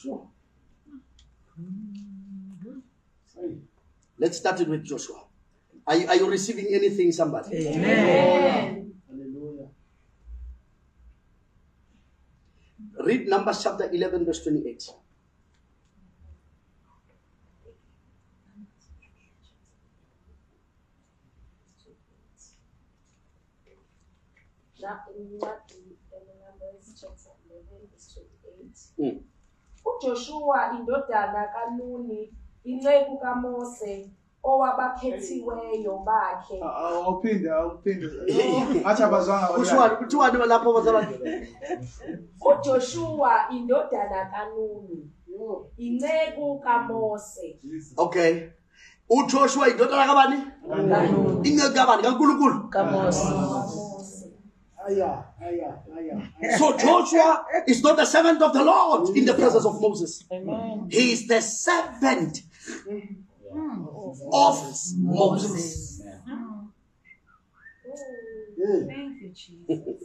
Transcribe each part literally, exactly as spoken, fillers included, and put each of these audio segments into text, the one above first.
Sure. Let's start it with Joshua. Are you, are you receiving anything, somebody? Amen. Hallelujah. Read Numbers chapter eleven, verse twenty-eight. Mm. uJoshua indodana kaNuni inceku kaMose owabakhethiweyo bakhe. Awuphinde awuphinde athi abazanga Kushwa kuthiwani lapho bazalwane? uJoshua indodana kaNuni inceku kaMose. Okay. uJoshua indodana kabani? kaNuni Inceku kabani? kaNkulunkulu? kaMose. So Joshua is not the servant of the Lord in the presence of Moses. Amen. He is the servant of Moses. Thank you, Jesus.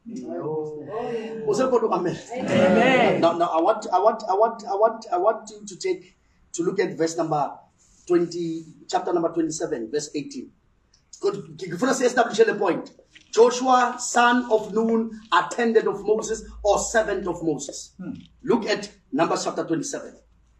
Amen. Amen. Now, now I want, I want, I want, I want, I want you to take to look at verse number twenty, chapter number twenty-seven, verse eighteen. Good. First, establish the point. Joshua, son of Nun, attendant of Moses, or servant of Moses. Hmm. Look at Numbers chapter twenty-seven.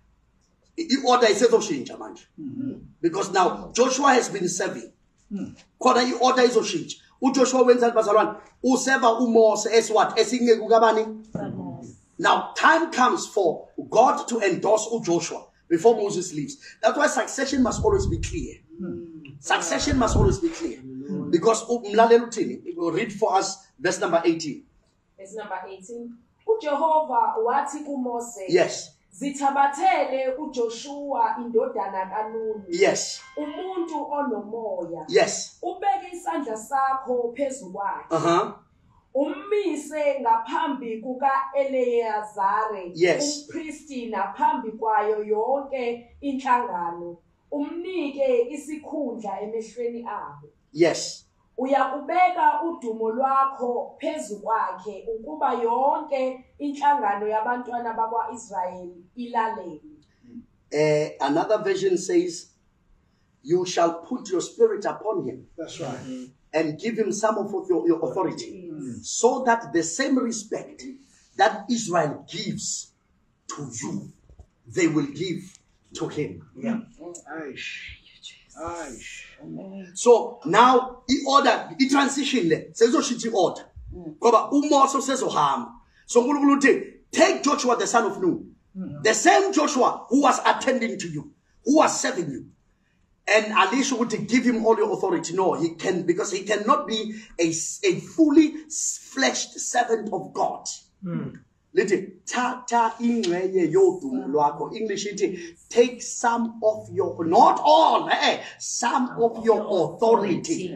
In order is change, mm-hmm. Because now Joshua has been serving. Kodwa in order is change. uJoshua wenza bazalwane useva uMose as what? Esinge kukabani? Now time comes for God to endorse uJoshua before Moses leaves. That's why succession must always be clear. Succession must always be clear. Because it will read for us verse number eighteen. Verse number eighteen. uJehova wathi kuMose. Yes. Zithabathele uJoshua indodana kaNuni. Yes. Umuntu onomoya. Yes. Ubeke isandla sakho phezu kwakhe. Uh-huh. Ummise ngaphambi kuka Eleazare. Yes. Umpristi naphambi kwayo yonke inhlangano. Umnike isikhundla emehlweni abo. Yes. Uyakubeka udumo lwakho phezu kwakhe ukuba yonke inhlangano yabantwana bakwaIsrayeli ilalele. Uh, another version says, you shall put your spirit upon him. That's right. Mm-hmm. And give him some of your, your authority. Mm-hmm. So that the same respect that Israel gives to you, they will give to him. Yeah. Aish. Aish. So now he ordered, he transition le. Sezo shiti order. Koba uMose sezohamba. So uNkulunkulu uthi, take Joshua the son of Nun. The same Joshua who was attending to you, who was serving you. And Alisha would give him all your authority. No, he can, because he cannot be a, a fully fleshed servant of God. Mm. Tata ingweye yodumo lwakho. English iti, take some of your, not all, eh, some of your authority.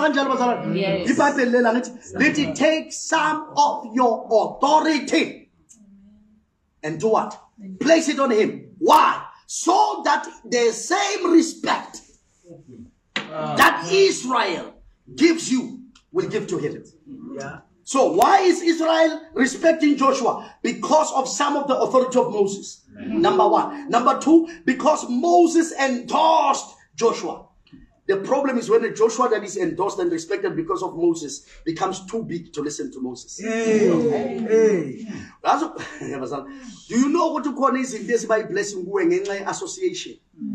Yes. Let it take some of your authority and do what? Place it on him. Why? So that the same respect that Israel gives you will give to him. Yeah. So why is Israel respecting Joshua? Because of some of the authority of Moses. Mm-hmm. Number one. Number two, because Moses endorsed Joshua. The problem is when a Joshua that is endorsed and respected because of Moses becomes too big to listen to Moses. Hey, hey. Do you know what to call this in this by blessing association?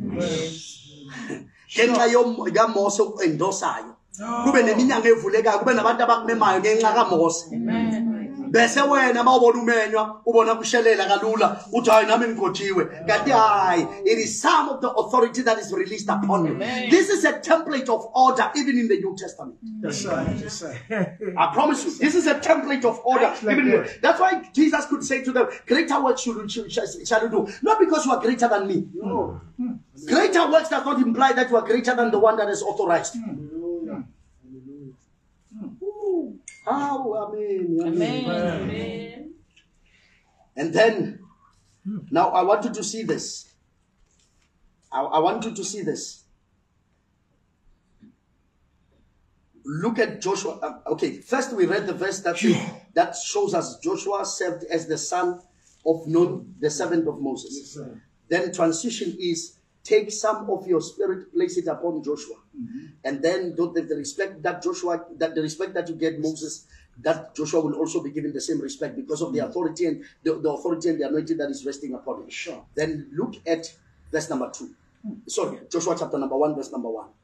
Ngenxa yoMose endorsayo. Kube neminyanga evulekayo kube nabantu abakumemayo ngenxa kaMose. Bese wena mawubona umenywa ubona kushelela kalula uthi hayi nami ngigothiwe kanti hayi it is some of the authority that is released upon you. This is a template of order even in the New Testament. That's right. That's right. I promise you this is a template of order even in the, that's why Jesus could say to them, greater works shall, shall, shall you do, not because you are greater than me. No. Mm. Greater works does not imply that you are greater than the one that is authorized. Mm. Oh, amen, amen. Amen. Amen. And then, now I want you to see this. I, I want you to see this. Look at Joshua. Um, okay, first we read the verse that, that shows us Joshua served as the son of Nun, the servant of Moses. Yes, sir. Then transition is take some of your spirit, place it upon Joshua. Mm-hmm. And then don't the, the respect that Joshua, that the respect that you get Moses, that Joshua will also be given the same respect because of the authority and the, the authority and the anointing that is resting upon him. Sure. Then look at verse number two. Sorry, Joshua chapter number one, verse number one.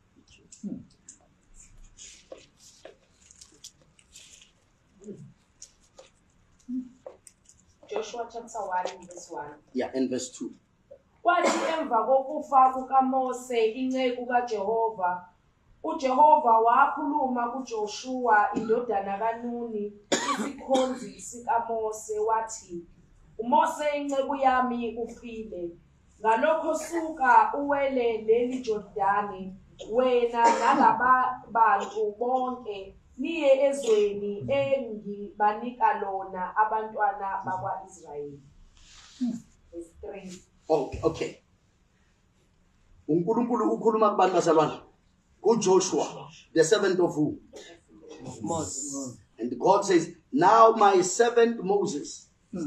Joshua chapter one verse one. Yeah, and verse two. Kwathi emva kokufa kukaMose inceku kaJehova, uJehova wakhuluma kuJoshua indodana kaNuni isikhonzi sikaMose wathi, uMose inceku yami ufile, ngalokho suka uwele leli Jordani wena nalaba bantu bonke niye ezweni engibanika lona abantwana bakwa-Israyeli. Verse three. Okay, okay. uNkulunkulu ukhuluma kubantu bazalwane kuJoshua, the servant of who? Of Moses. And God says, now my servant Moses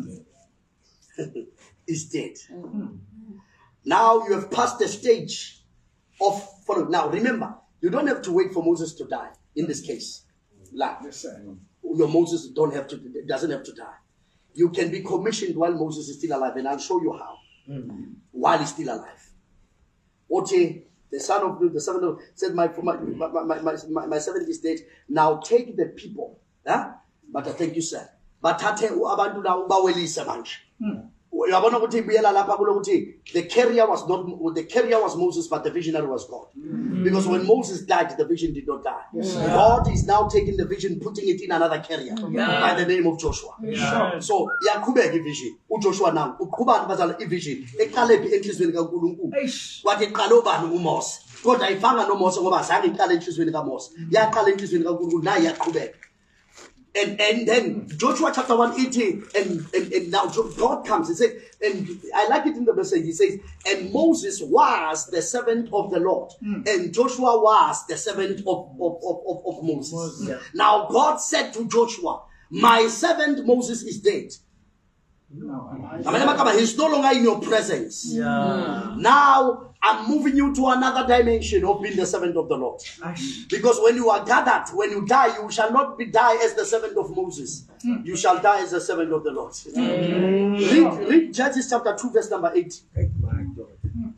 is dead. Now you have passed the stage of follow. Now remember, you don't have to wait for Moses to die in this case. Like, Yes, sir. your Moses don't have to doesn't have to die. You can be commissioned while Moses is still alive, and I'll show you how. Mm-hmm. While he's still alive. Ote, the son of the servant of said, My my my, my, my, my servant is dead. Now take the people. Huh? But I thank you, sir. But tate abantu na ubawelisa manje. Uyabona ukuthi ibuyela lapha kulokuthi the carrier was not the carrier was Moses, but the visionary was God. Mm. Because when Moses died, the vision did not die. Yes. God is now taking the vision, putting it in another carrier yeah. by the name of Joshua. Yeah. So yakubeka vision. uJoshua now uqhubani bazala ivision. Eqalephi enhlizweni kaNkulunkulu. Wathi eqala obani uMose. Kodwa ayifanga noMose ngoba zange iqale enhlizweni kaMose. Yaqala enhlizweni kaNkulunkulu naye yaqhubeka. And and then Joshua chapter one eighteen, and, and, and now God comes and says, and I like it in the message, he says, and Moses was the servant of the Lord, mm. and Joshua was the servant of, of, of, of, of Moses. Moses. Yeah. Now God said to Joshua, my servant Moses is dead. No, he's no longer in your presence. Yeah. Now I'm moving you to another dimension of being the servant of the Lord. Because when you are gathered, when you die, you shall not be die as the servant of Moses. Mm. You shall die as the servant of the Lord. Mm. Read, read Judges chapter two, verse number eight. Mm.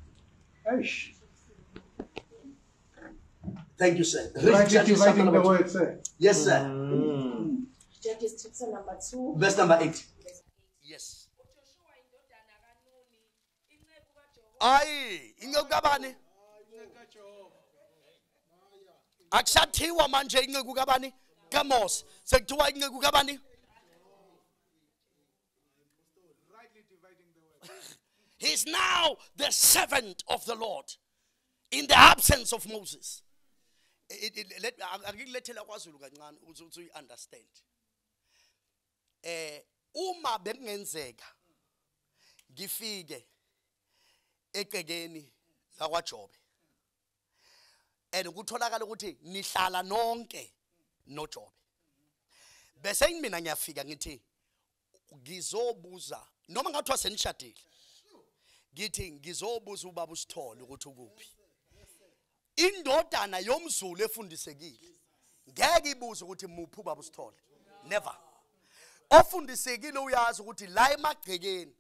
Thank you, sir. Read Judges chapter number two. Word, sir. Yes, sir. Mm. Judges chapter number two. Verse number eight. Yes. Ayi, ingekubani? Akusathiwa manje inceku kabani? kaMose. Sekuthiwa inceku kabani? He's now the servant of the Lord in the absence of Moses. Let angilethela kwaZulu kancane ukuthi you understand. Eh uma bekungenzeka ngifike egcekeni lakwaJobe and kutholakala ukuthi nihlala nonke noJobe bese mina ngiyafika ngithi ngizobuza noma ngathiwa senishadile ngithi ngizobuza ubaba uSithole ukuthi ukuphi indodana yomZulu efundisekile ngeke ibuze ukuthi muphi ubaba uSithole never ofundisekile uyazi ukuthi la emagcekeni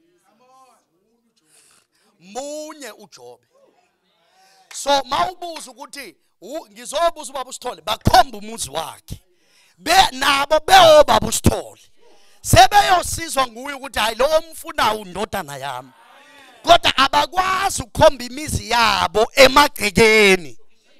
munye uJobe so mawubuza ukuthi ngizobuza ubaba uSithole bakhomba umuzi wakhe be nabo beobaba uSithole sebeyosizwa nguye ukuthi hayi lo mfuna undodana yami kodwa abakwazi ukukhomba imizi yabo emagcekeni.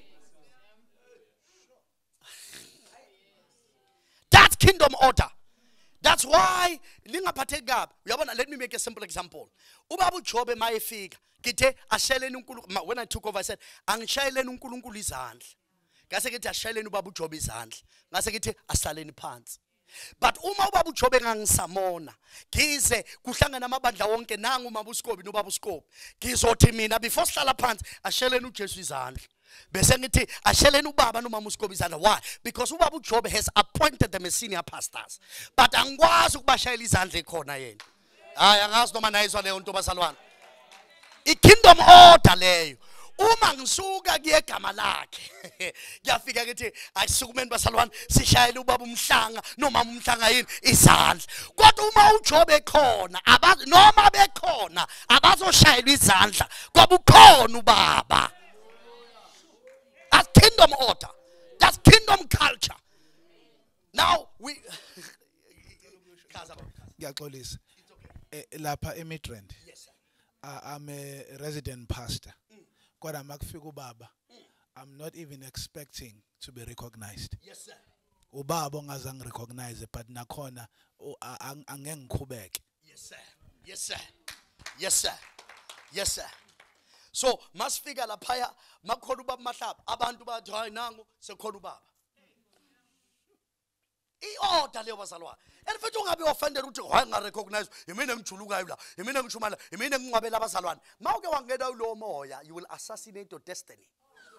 That's kingdom order. That's why lingaphatheki kabi uyabona. Let me make a simple example. Ubaba uJobe mayefika ngithe ashayeleni uNkulunkulu. When I took over I said angishayeleni uNkulunkulu izandla ngase ngithi ashayeleni ubaba uJobe izandla ngase ngithi asaleni phansi. But uma ubaba uJobe ngangisamona ngize kuhlangana amabandla wonke nangu umama uSkobi nobaba uSkobi ngizothi mina before sihlala phansi ashayeleni uJesu izandla bese ngithi ashayeleni ubaba nomama uSkobi izandla. Why? Because ubaba uJobe has appointed them as senior pastors but angikwazi ukubashayela izandla ekhona yena hayi angazi noma nayizwa leyo nto basalwana. I-kingdom order leyo. Uma ngisuka kuyegama lakhe kuyafika kithi ayisukumeni basalwana sishayele ubaba umhlanga noma umhlanga yini izandla. Kodwa uma uJobe ekhona abazi noma bekhona abazoshayela izandla ngoba ukhona ubaba. That's kingdom order. That's kingdom culture. Now we Ngiyaxolisa. Eh, lapha eMidrand. Yes sir. Uh, I'm a resident pastor. Kodwa makufika ubaba, I'm not even expecting to be recognized. Yes sir. Ubaba ongazange recognize but nakhona angeke ngikhubeke. Yes sir. Yes sir. Yes sir. Yes sir. So masifika laphaya makhona ubaba mahlaba abantu bathi hayi nangu sekhona ubaba. I-order leyo bazalwane. And futhi ungabe offended ukuthi hayi nga recognize yimina engijulukayo la yimina engishuma la yimina engingcwabela abazalwane. Mawuke wangena kulo moya you will assassinate your destiny.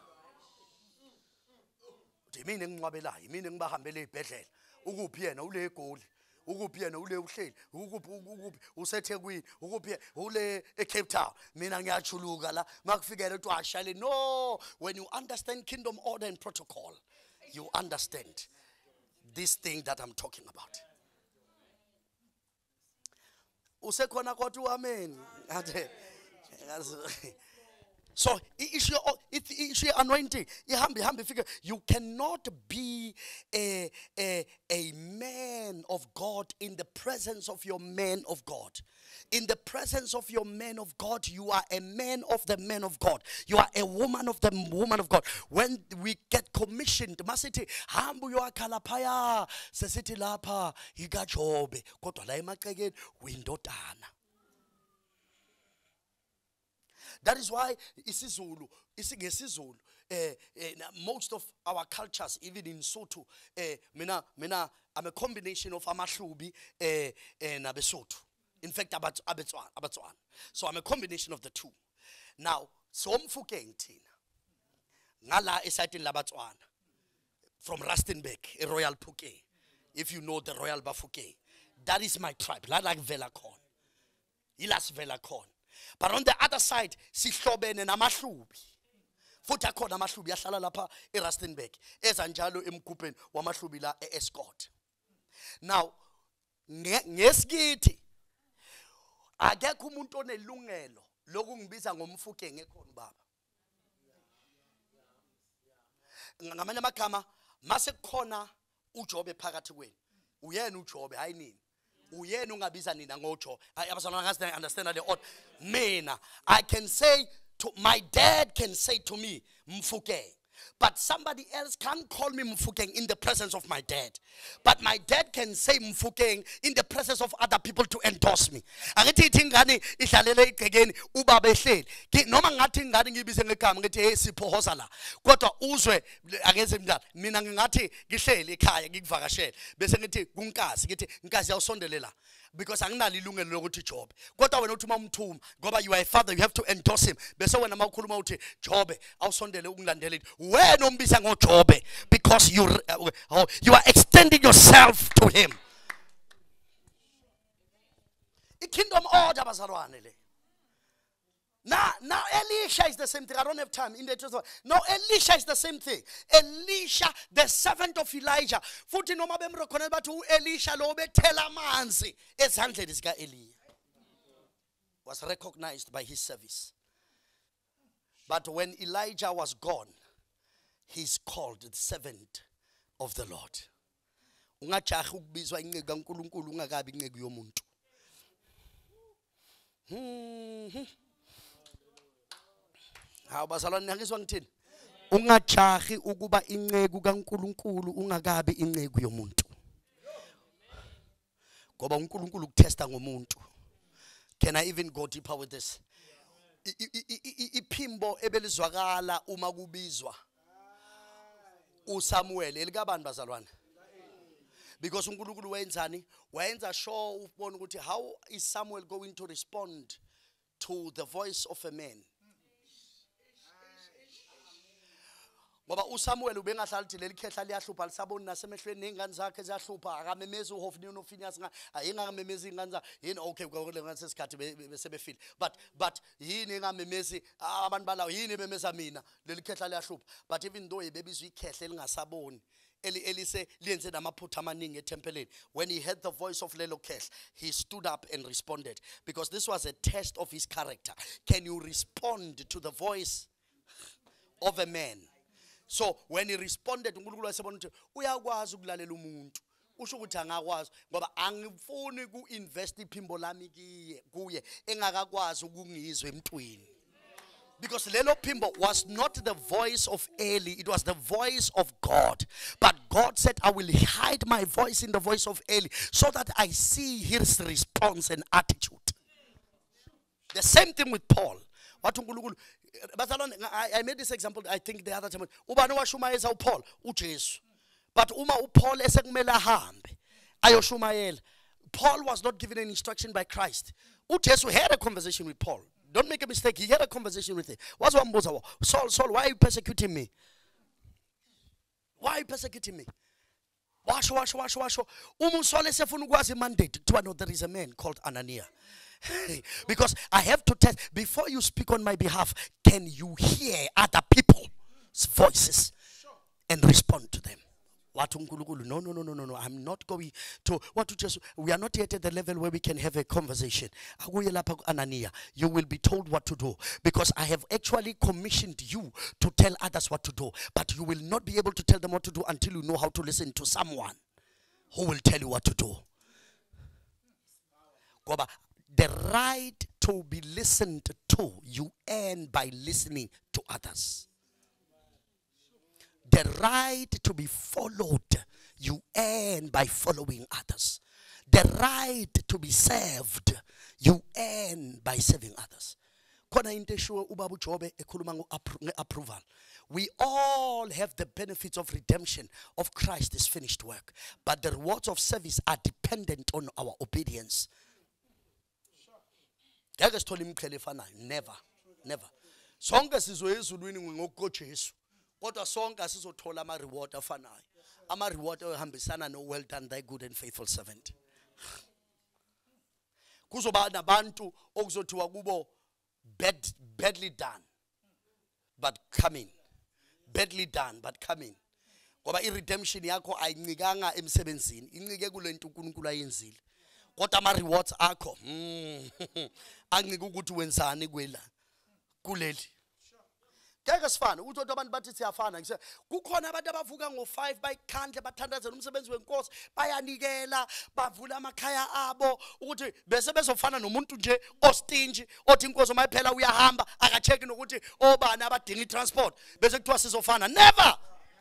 Yimina engingcwabela yimina engibahambele ezibhedlela. Ukuphi yena ule egoli. Ukuphi yena ule uhleli. Ukuphi ukuphi useThekwini. Ukuphi ule eCape Town. Mina ngiyachuluka la makufikele ukuthi ashale. No, when you understand kingdom order and protocol you understand this thing that I'm talking about. Usekhona kodwa amen. So it's your it's your anointing. You cannot be a, a, a man of God in the presence of your man of God. In the presence of your man of God, you are a man of the man of God. You are a woman of the woman of God. When we get commissioned, masiti hambu yo akalapaya sesiti lapa igajobe kodwa la emaqekeni windodana. That is why isiZulu, isiNgesizulu, eh, eh, most of our cultures, even in Sotho, eh, mina, mina, I'm a combination of Amahlubi eh, and Abesotho. In fact, Abatswan, Abatswan. So I'm a combination of the two. Now, so Mfukeng Tina, Ngala Esatin Labatswan, from Rustenburg, a Royal Puke. If you know the Royal Bafuke, that is my tribe. Not like Velakon, Ilas Velakon. But on the other side, sihlobene namahlubi. Futhi akhona amahlubi ahlala lapha eRustenburg. Ezanjalo emkhupeni wamahlubi la eEscort. Now, ngesikithi akekho umuntu onelungelo lokungibiza ngomfukeng ekhona baba. Ngamanye amagama mase kukhona uJobe phakathi kwenu. Uyena uJobe hayi nini. Uyena ungabiza nina ngoJobe. Abazalwane understand the odd. Mina, I can say to my dad can say to me Mfukeng. But somebody else can't call me Mfukeng in the presence of my dad. But my dad can say Mfukeng in the presence of other people to endorse me. Angithi ingane idlalela igcekeni ubaba ehleli. Noma ngathi ingane ngibize ngegama ngithi hey siphohoza la. Kodwa uzwe akeze mngani mina ngingathi ngihleli ekhaya ngikuvakashela bese ngithi kunkazi ngithi inkazi yawusondelela. Because anginalo ilungelo lokuthi Jobe. Kodwa wena uthi umthuma ngoba you are a father you have to endorse him. Bese wena mawukhuluma uthi Jobe awusondele ukungilandela wena umbisa ngoJobe because you uh, you are extending yourself to him. The kingdom order bazalwane le. Now, now Elisha is the same thing. I don't have time in the truth. No, Elisha is the same thing. Elisha, the servant of Elijah. Futhi noma bemrekhonelela bathi uElisha lo bethela amanzi ezandleni zika Eliya. Was recognized by his service. But when Elijah was gone, he's called the servant of the Lord. Ungajahi ukubizwa inceku kaNkulunkulu ungakabi inceku yomuntu. Mhm. Hawu bazalwane ngizwa ngithini? Ungajahi ukuba inceku kaNkulunkulu ungakabi inceku yomuntu. Ngoba uNkulunkulu ukutesta ngomuntu. Can I even go deeper with this? Iphimbo ebelizwakala uma kubizwa uSamuel elikabani bazalwane. Because uNkulunkulu wenzani? Wayenza sure ubone ukuthi how is Samuel going to respond to the voice of a man? ngoba uSamuel ubengahlala uthi leli khehla liyahlupha lisaboni nasemehlweni nezingane zakhe ziyahlupha akamemezi uHofni noFinehas ayingamemezi izingane zakhe yini okay ngase sikhathi bese befile but but yini engamemezi abantu balawo yini bemeza mina leli khehla liyahlupha but even though ebebizwa ikhehla elingasaboni eli elise liyenze namaphutha amaningi etempeleni when he heard the voice of lelo khehla he stood up and responded because this was a test of his character. Can you respond to the voice of a man? So when he responded uNkulunkulu wasebona ukuthi uyakwazi ukulalela umuntu usho ukuthi angakwazi ngoba angifuni ku-invest iphimbo lami kiye kuye engakakwazi ukungizwa emntwini. Because lelo phimbo was not the voice of Eli, it was the voice of God. But God said, I will hide my voice in the voice of Eli so that I see his response and attitude. The same thing with Paul. What I, I made this example, I think the other time. Ubani washumayeza uPaul, uJesu. But uma uPaul esekumele ahambe ayoshumayela. Paul was not given an instruction by Christ. uJesu had a conversation with Paul. Don't make a mistake. He had a conversation with him. What's one boza? Saul, Saul, why are you persecuting me? Why are you persecuting me? Wash, wash, wash, wash. Umu Saul esefuna ukwazi mandate. To know there is a man called Ananias. Because I have to test before you speak on my behalf. Can you hear other people's voices and respond to them? No, no, no, no, no, no. I'm not going to what to just. We are not yet at the level where we can have a conversation. You will be told what to do because I have actually commissioned you to tell others what to do, but you will not be able to tell them what to do until you know how to listen to someone who will tell you what to do. The right to be listened to you earn by listening to others. The right to be followed, you earn by following others. The right to be served, you earn by serving others. Approval. We all have the benefits of redemption of Christ's finished work, but the rewards of service are dependent on our obedience. Never, never. Sonke sizwe ezulwini ngokuJesu. Kodwa sonke asizothola ama reward afanayo. Ama reward ehambisana no well done thy good and faithful servant. Kuzoba nabantu okuzothiwa kubo bad badly done but come in. Badly done but come in. Ngoba i-redemption yakho ayincikanga emsebenzini, incike kule nto uNkulunkulu ayenzile. Kodwa ama rewards akho ancike ukuthi wenzani kwela kuleli. Keke sifana ukuthi abantu bathi siyafana ngise kukhona abantu abavuka ngo five bayikhandle bathandazela umsebenzi wenkosi bayanikela bavula amakhaya abo ukuthi bese bezofana nomuntu nje ostinge othi inkosi mayiphela uyahamba akacheki nokuthi obani abadinga itransport bese kuthiwa sizofana. Never.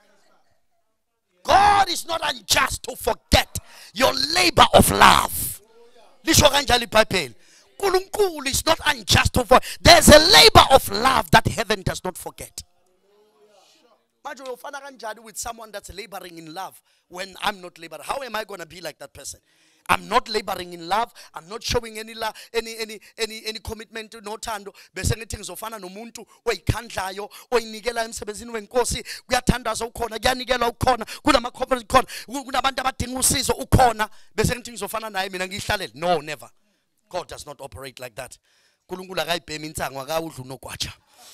God is not unjust to forget your labor of love. Lisho kanjalo iBhayibheli. Nkulunkulu is not unjust to forget. There's a labor of love that heaven does not forget. Imagine ufana kanjani with someone that's laboring in love when I'm not laboring. How am I going to be like that person? I'm not laboring in love. I'm not showing any love, any any any any commitment to no thando. Bese ngithi ngizofana nomuntu oyikhandlayo oyinikela emsebenzini wenkosi kuyathandaza ukhona kuyanikela ukhona kunama conference khona kunabantu abadinga usizo ukhona bese ngithi ngizofana naye mina ngihlalele. No, never. God does not operate like that. Nkulunkulu akayibhemi intsango akawudlu nogwaja.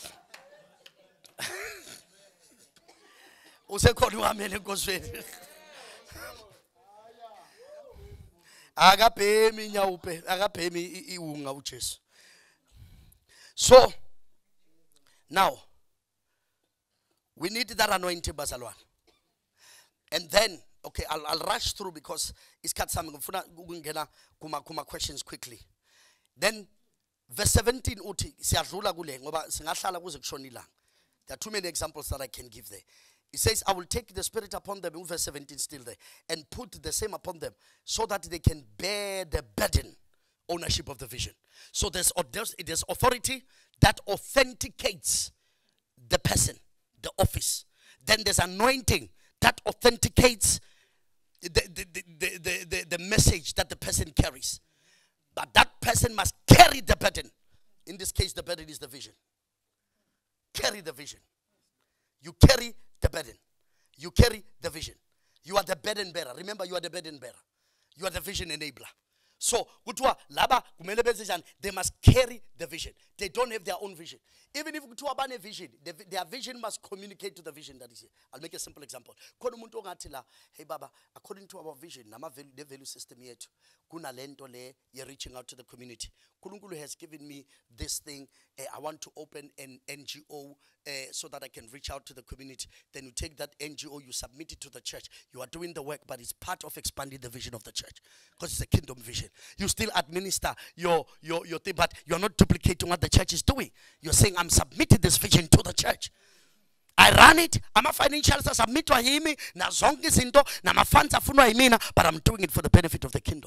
Usekhona uhamele enkosini. Akabhemi nyawupe, akabhemi iwunga uJesu. So now we need that anointing bazalwane. And then okay, I'll, I'll rush through because it's cut something. Ngifuna kuma kuma questions quickly. Then verse seventeen uthi siyadlula kule ngoba singahlala kuze kushona ilanga. There are too many examples that I can give there. It says, I will take the spirit upon them, in verse seventeen still there, and put the same upon them so that they can bear the burden, ownership of the vision. So there's, there's, there's authority that authenticates the person, the office. Then there's anointing that authenticates the, the, the, the, the, the message that the person carries. But that person must carry the burden. In this case, the burden is the vision. Carry the vision. You carry the burden. You carry the vision. You are the burden bearer. Remember, you are the burden bearer. You are the vision enabler. So, kuthiwa laba kumele benze njani? They must carry the vision. They don't have their own vision. Even if kuthiwa bane vision, the- their vision must communicate to the vision that is here. I'll make a simple example. Khona umuntu ongathi la, hey baba, according to our vision, nama value, the value system yethu, kuna lento le, you're reaching out to the community. Nkulunkulu has given me this thing. eh, I want to open an N G O eh, so that I can reach out to the community. Then you take that N G O, you submit it to the church. You are doing the work, but it's part of expanding the vision of the church because it's a kingdom vision. You still administer your, your, your thing, but you're not duplicating what the church is doing. You're saying, I'm submitting this vision to the church. I run it. I'm a financial submitwa yimi na zonke izinto na mafunds afunwa yimina, but I'm doing it for the benefit of the kingdom.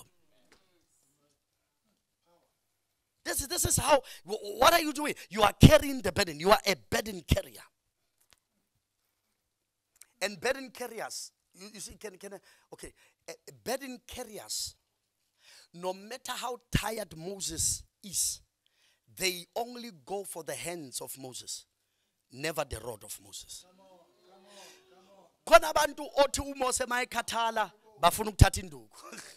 This is, this is how, wh- what are you doing? You are carrying the burden. You are a burden carrier. And burden carriers, you, you see, can, can I, okay, uh, burden carriers, no matter how tired Moses is, they only go for the hands of Moses, never the rod of Moses. Khona abantu othi uMose mayekhathala bafuna ukuthatha induku.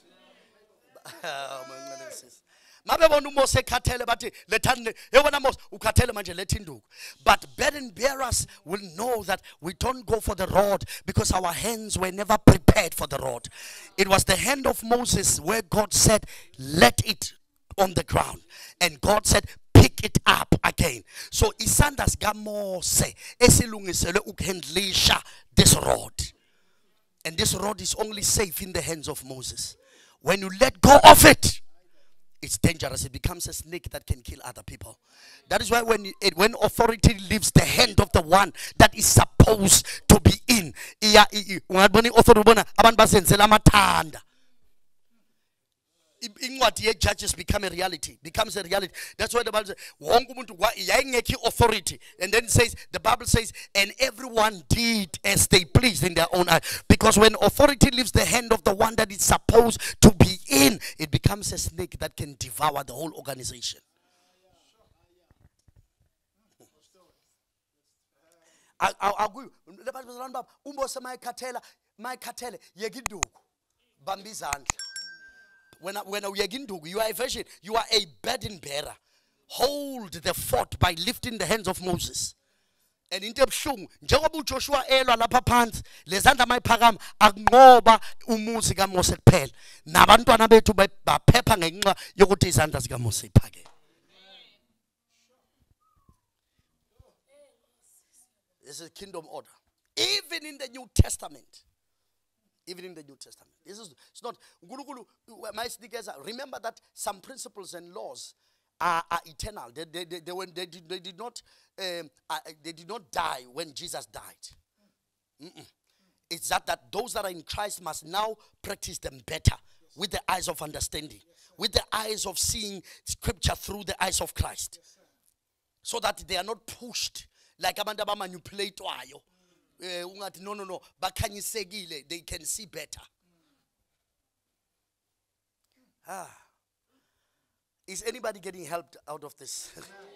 Mabe bona uMose ekhathele bathi lethani yebona Mose ukhathele manje letha induku. But burden bearers will know that we don't go for the rod because our hands were never prepared for the rod. It was the hand of Moses where God said, let it on the ground. And God said, pick it up again. So isandla sika Mose esilungiselwe ukuhandlisha this rod. And this rod is only safe in the hands of Moses. When you let go of it, it's dangerous. It becomes a snake that can kill other people. That is why when it, when authority leaves the hand of the one that is supposed to be in, iya ungabona authority ubona abantu basenzela amathanda. Incwadi ye Judges become a reality, becomes a reality. That's why the Bible says, wonke umuntu yayingekho authority, and then it says, the Bible says, and everyone did as they pleased in their own eye. Because when authority leaves the hand of the one that is supposed to be in, it becomes a snake that can devour the whole organization. I I agree. The Bible says, uMose mayekhathela mayekhathele yekiduku bambizandla. When when you are a version, you are a burden bearer. Hold the fort by lifting the hands of Moses. And into ebuhlungu njengoba uJoshua elwa lapha phansi lezandla mayiphakama akunqoba umuzi kaMose kuphela nabantwana bethu baphepha ngenxa yokuthi izandla zikaMose iphakeme. This is kingdom order. Even in the New Testament. Even in the New Testament. This is it's not remember that some principles and laws are, are eternal. They, they, they, they, when they, did, they did not um, uh, they did not die when Jesus died. Mm-mm. It's that, that those that are in Christ must now practice them better with the eyes of understanding, with the eyes of seeing scripture through the eyes of Christ, so that they are not pushed like abantu abamanipulate wayo. Uh, no, no, no. They can see better. Ah. Is anybody getting helped out of this?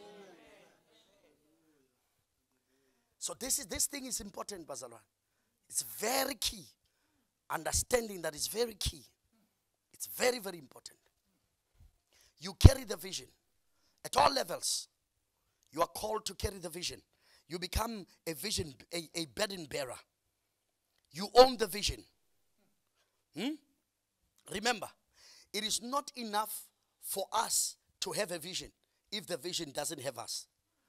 So this is this thing is important, Bazalwan. It's very key. Understanding that is very key. It's very, very important. You carry the vision at all levels. You are called to carry the vision. You become a vision, a, a burden bearer. You own the vision. Hmm? Remember, it is not enough for us to have a vision if the vision doesn't have us.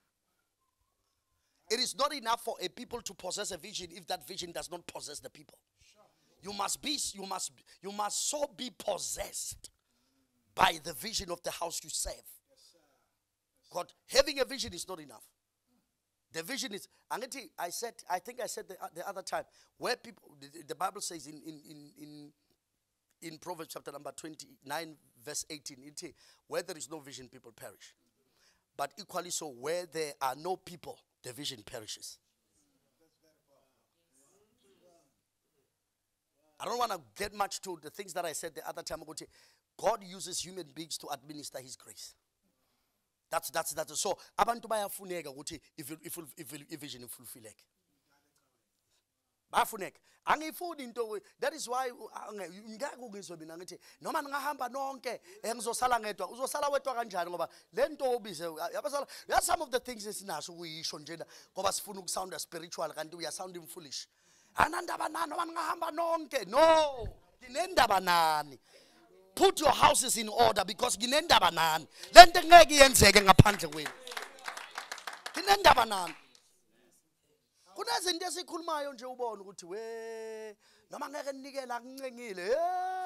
It is not enough for a people to possess a vision if that vision does not possess the people. You must be, you must, you must so be possessed by the vision of the house you serve. God, having a vision is not enough. The vision is, I said, I think I said the, the other time, where people, the, the Bible says in, in, in, in, in Proverbs chapter number twenty-nine, verse eighteen, it says, where there is no vision, people perish. But equally so, where there are no people, the vision perishes. I don't want to get much to the things that I said the other time. God uses human beings to administer his grace. That's that's that's so abantu bayafuneka ukuthi if if if if vision fulfilleke. bayafuneka angifuni into. That is why ngeke ukizwe mina ngithi noma ngahamba nonke ngizosala ngedwa. Uzosala wedwa kanjani ngoba lento obize yabasala. There are some of the things esinaso ukuyisho nje ngoba sifuna ukusound spiritual kanti uya sounding foolish. Anandaba nani noma ngahamba nonke. No, nginendaba nani. Put your houses in order because nginendaba nani. Lento ngeke yenzeke ngaphandle kwenu. Nginendaba nani. Kunezinto esikhulumayo nje ubone ukuthi we noma ngeke ninikela akuncengile.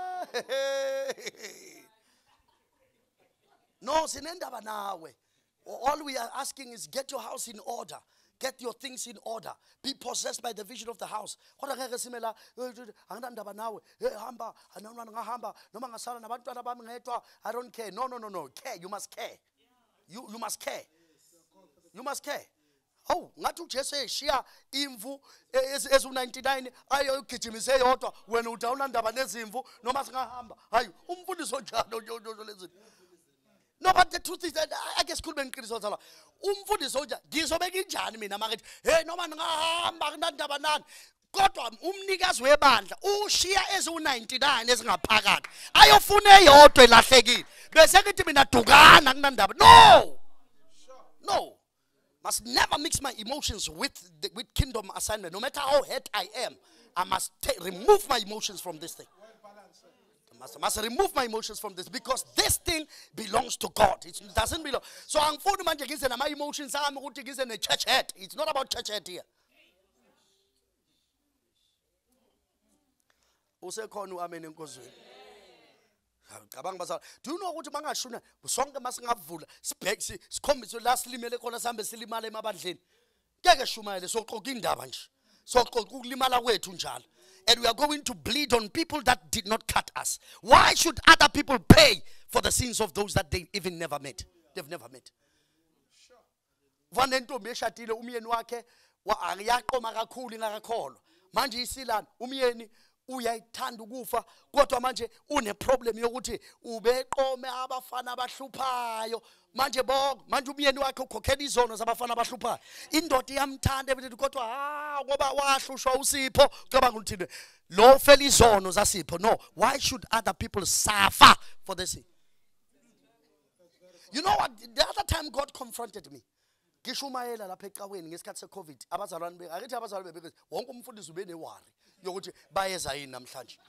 No, sinendaba nawe. All we are asking is get your house in order. Get your things in order. Be possessed by the vision of the house. Kodwa ngeke simela anginandaba nawe. Hey hamba, noma ngahamba, noma ngasala nabantwana bami ngedwa. I don't care. No, no, no, no. Care. You must care. You you must care. You must care. Oh, ngathi uJesu eshiya imvu ezu ninety-nine ayogijimise yodwa wena udawuna ndaba nezimvu noma singahamba. Hayi, umfundisi onjalo lezi. No, but the truth is that I guess khulume ngiqiniso sala. Umfundisi onjalo ngizobeka injani mina makithi hey noma ngahamba kunandaba nani. Kodwa umnikazi webandla ushiya ezu ninety-nine ezingaphakathi. Ayofuna eyodwa elahlekile. Bese ngithi mina dukana kunandaba. No. No. Must never mix my emotions with the, with kingdom assignment. No matter how hurt I am, I must remove my emotions from this thing. I must, must remove my emotions from this because this thing belongs to God. It doesn't belong. So I'm for my emotions. I'm a church head. It's not about church head here. Do you know what manga shuna sonke masingavula sibhekisi sikhombise la silimele khona sambe silimala emabandleni ngeke shumayele soxoxa indaba nje soxoxa ukulimala kwethu njalo and we are going to bleed on people that did not cut us. Why should other people pay for the sins of those that they even never met? They've never met. Vanentombi eshadile umyeni wakhe ayaqoma kakhulu ingakakholwa manje isilana umyeni uyayithanda ukufa kodwa manje une problem yokuthi ubeqome abafana abahluphayo manje bonke manje umyeni wakhe ukhokhela izono zabafana abahluphayo indoda iyamthanda ebethi kodwa ah ngoba wahlushwa uSipho cabanga ukuthi lo fela izono zaSipho. No, why should other people suffer for this? You know what, the other time God confronted me ngishumayela lapha ecaweni ngesikhathi seCovid abazalwane be akithi abazalwane bebe wonke umfundisi ube newari yokuthi bayeza yini namhlanje.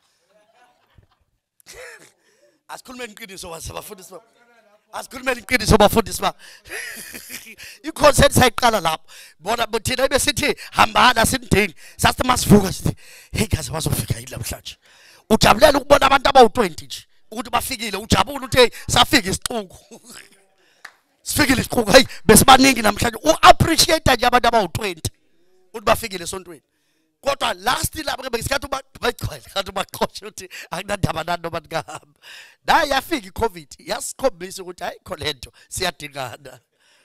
Asikhulume iqiniso wasabafundisi ba. Asikhulume iqiniso bafundisi ba. I-concert sayiqala lapho. Bona bothina besithi hambana simdingi. Sasithi masivuka sithi hey guys bazofika yini namhlanje. Ujabulela ukubona abantu abawu twenty nje ukuthi bafikile ujabula uthi safika isixuku. Sifikile isixuku hey besibaningi namhlanje u-appreciate nje abantu abawu twenty ukuthi bafikile esontweni. Kodwa last lapho ke besikhathi ubaqhwele kanti ubaqhosha uthi akunandaba nani noma ngahamba. Naye yafika iCovid yasikhombisa ukuthi hayi kholento siyadingana.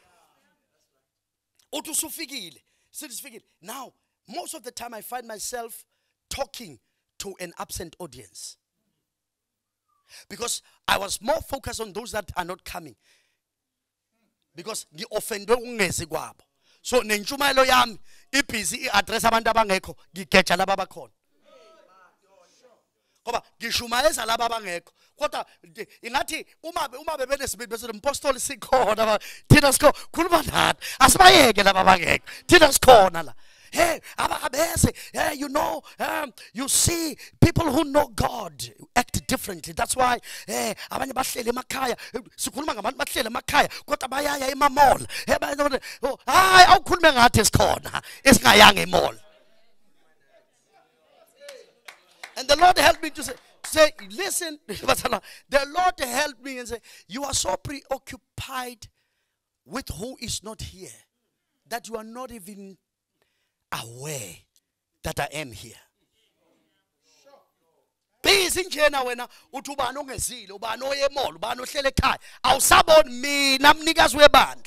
Uthi usufikile sithi sifikile. Now most of the time I find myself talking to an absent audience because I was more focused on those that are not coming because ngi-offendwe ungezi kwabo. So nentshumayelo yami ibhizi iaddress abantu abangekho ngigeja laba abakhona. Ngoba ngishumayeza laba abangekho. Kodwa ingathi uma uma bebenesibili bese impostoli sikhona thina sikho khuluma nathi asibayeke laba abangekho. Thina sikhona la. Hey, hey, you know, um, you see, people who know God act differently. That's why, hey, abanye bahlele emakhaya, sikhuluma ngabantu bahlele emakhaya, kodwa bayaya ema-mall. Hayi, awukhulume ngathi esikhona, esingayanga e-mall. And the Lord helped me to say, say, listen, the Lord helped me and say, you are so preoccupied with who is not here that you are not even aware that I am here. Busy njena wena uthi ubani ongezile ubani oye mall ubani ohlele ekhaya awusaboni mina mnikazi webandla.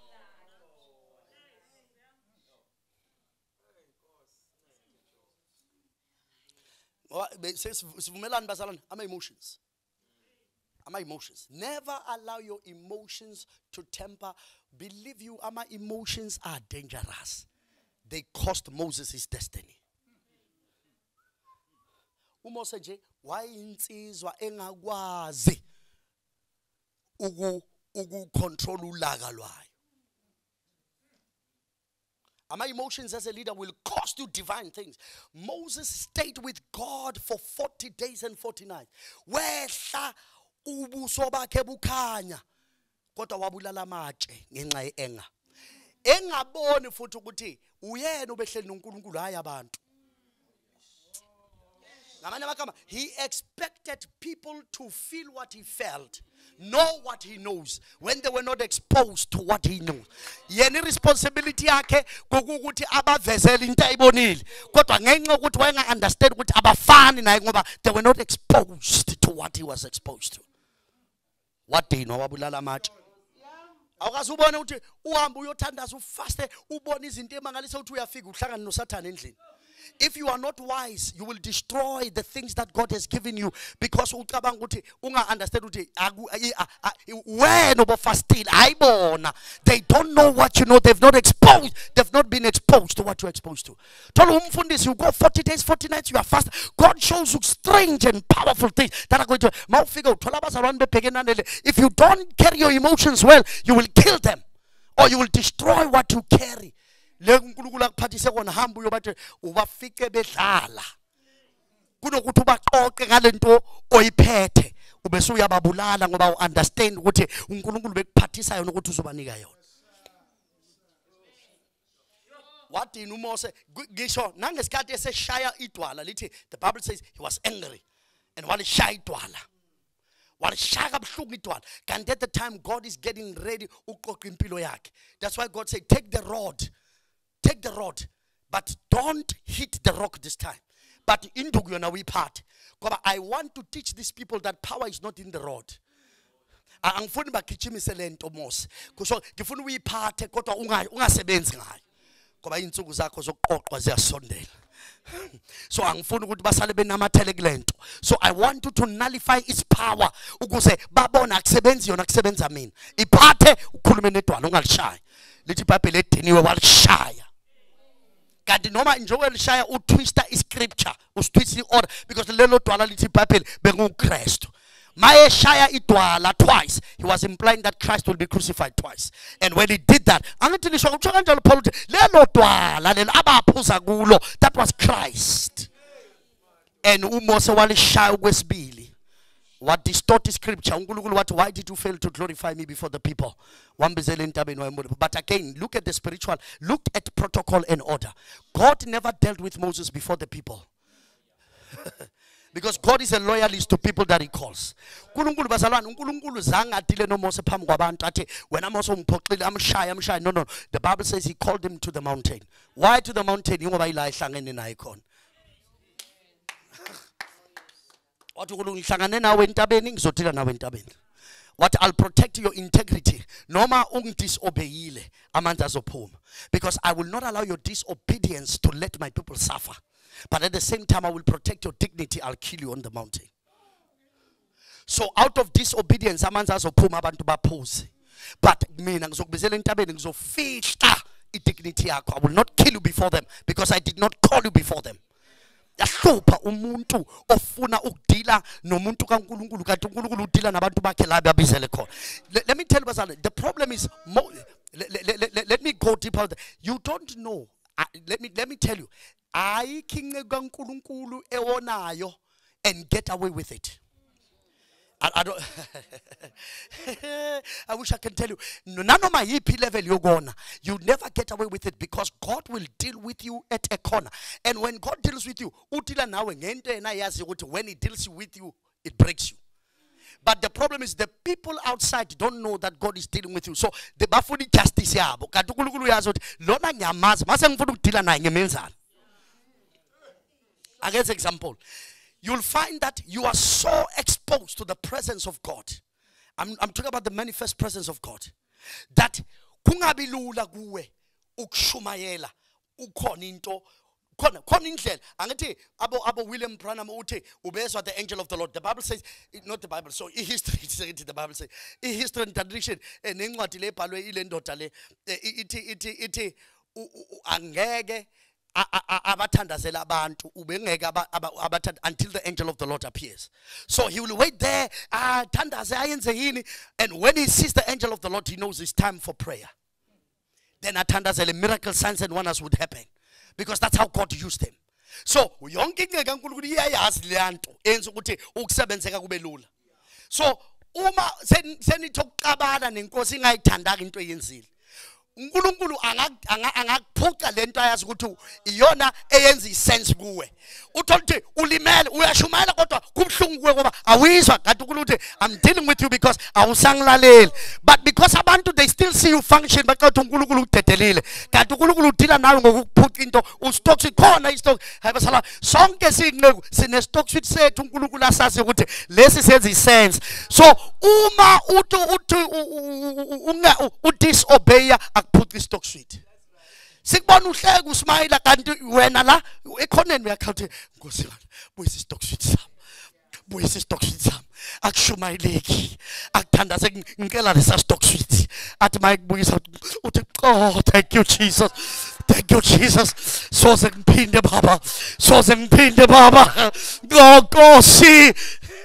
Sivumelani bazalwane ama emotions. Ama emotions. Never allow your emotions to temper. Believe you, ama emotions are dangerous. They cost Moses his destiny. uMose nje wayinsizwa engakwazi uku ukucontrol ulaka lwayo. My emotions as a leader will cost you divine things. Moses stayed with God for forty days and forty nights. Wehla ubuso bakhe bukhanya kodwa wabulala amatshe ngenxa yenga. Engaboni futhi ukuthi uyena obehleli noNkulunkulu hayi abantu. He expected people to feel what he felt, know what he knows, when they were not exposed to what he knows. Yeni responsibility yakhe kokuthi abavezele into ayibonile kodwa ngenxa ukuthi wayenga understand ukuthi abafani naye ngoba they were not exposed to what he was exposed to. What do you know wabulala amatshe? Awukaze ubone ukuthi uhamba uyothandaza ufaste ubone izinto emangalisa ukuthi uyafika uhlangana noSathane endlini. If you are not wise, you will destroy the things that God has given you because ucabanga ukuthi unga understand ukuthi wena obofastile ayibona. They don't know what you know. They've not exposed. They've not been exposed to what you're exposed to. Thola umfundisi, you go forty days, forty nights, you are fast. God shows you strange and powerful things that are going to mawufika uthola abazalwane bebhekenanele. If you don't carry your emotions well, you will kill them or you will destroy what you carry. Le uNkulunkulu akuphathise kona hamba uyobathi ubafike bedlala kunokuthi ubaxoxe ngalento oyiphethe ubese uyababulala ngoba uunderstand ukuthi uNkulunkulu bekuphathisa yona ukuthi uzobanika yona. What in uMose ngisho nangesikhathi eseshaya idwala lithi the Bible says he was angry and while shaya idwala while shaya kabuhlungu idwala kanti at the time God is getting ready uqoqa impilo yakhe. That's why God said take the rod. Take the rod, but don't hit the rock this time. But induku yona we part. Because I want to teach these people that power is not in the rod. Angifuni bagijimise lento Mose. Kusho ngifuna uyiphathe kodwa ungasebenzi ngayo. Ngoba insuku zakho zokuqoqwa ziyasondela. So angifuni ukuthi basale benamathele kulento. So I want you to nullify its power ukuze babona akusebenzi yona kusebenza mina. Iphathe ukhulume nedwala ungalishaya. Lithi iBhayibheli ediniwe walishaya. Kanti noma njengoba lishaya utwista iscripture, usitwista iorder because lelo dwala lithi iBhayibheli benguKristu. Maye shaya idwala twice. He was implying that Christ will be crucified twice. And when he did that, angithi lisho kutsho kanjalo Paul uthi lelo dwala lelo abaphuza kulo that was Christ. And uMose walishaya okwesibili. What distorted scripture? Why did you fail to glorify me before the people? But again, look at the spiritual, look at protocol and order. God never dealt with Moses before the people. Because God is a loyalist to people that he calls. When I'm shy, I'm shy. No, no. The Bible says he called him to the mountain. Why to the mountain? What I'll protect your integrity. Noma ung disobeyile amandla azophuma. Because I will not allow your disobedience to let my people suffer. But at the same time I will protect your dignity. I'll kill you on the mountain. So out of disobedience amandla azophuma abantu baphuze. But mina ngizokubizela entabeni ngizofihla idignity yakho. I will not kill you before them because I did not call you before them. Yahlupha umuntu ofuna ukudila nomuntu kaNkulunkulu kanti uNkulunkulu udila nabantu bakhe la babizele khona. Let me tell you bazalwane, the problem is let, let, let, let me go deeper. You don't know. Uh, let me let me tell you. Ayikho inceku kaNkulunkulu ewonayo and get away with it. I, I don't I wish I can tell you. None of my E P level you're gonna. You never get away with it because God will deal with you at a corner. And when God deals with you, when he deals with you, it breaks you. But the problem is the people outside don't know that God is dealing with you. So the bafuni justice yabo. Katukulunkulu yazo lona nyamaza. Mase ngifuna ukudila naye ngemenzana. Against example. You'll find that you are so exposed to the presence of God. I'm, I'm talking about the manifest presence of God. That kungabi lula kuwe ukushumayela ukhona into khona khona indlela angithi abo abo William Branham uthi ubezwa the angel of the Lord. The Bible says, not the Bible, so history the Bible says history and tradition nencwadi le ebhalwe ile ndoda le ithi ithi ithi angeke a- a- a- abathandazela abantu ubengeke aba- aba- abathanda- until the angel of the Lord appears. So he will wait there, ah, thandaze ayenze yini, and when he sees the angel of the Lord, he knows it's time for prayer. Then athandazele miracle signs and wonders would happen, because that's how God used him. So yonke inqe kaNkulunkulu iyayazi leyanto enza ukuthi ukusebenzeka kube lula. So uma senithi ukuqabana nenkosi ingayithandanga into eyenzile, uNkulunkulu angakuphuca lento ayazi ukuthi iyona eyenza isense kuwe. Uthola ukuthi ulimele uyashumayela kodwa kubhlungu kuwe ngoba awizwa kanti uNkulunkulu uthi I'm dealing with you because awusangilaleli. But because abantu they still see you function bacathi uNkulunkulu udedelile. Kanti uNkulunkulu udila nawe ngokuphuca into ustock sikhona istock. Hayi basala sonke sinqeku sine stock suit sethu uNkulunkulu asazi ukuthi lesi senza isense. So uma uthi uthi unga udisobey akuphuca istock suit. Sikubona uhleke usmayila kanti wena la ekhoneni uyakhathi Nkosi wami buyisa istock suit sami. Buyisa istock suit sami. Akushumayeleki. Akuthandaze ngicela lesa stock suit. Athi mayikubuyisa uthi oh thank you Jesus. Thank you Jesus. Soze ngiphinde baba. Soze ngiphinde baba. Nkosi.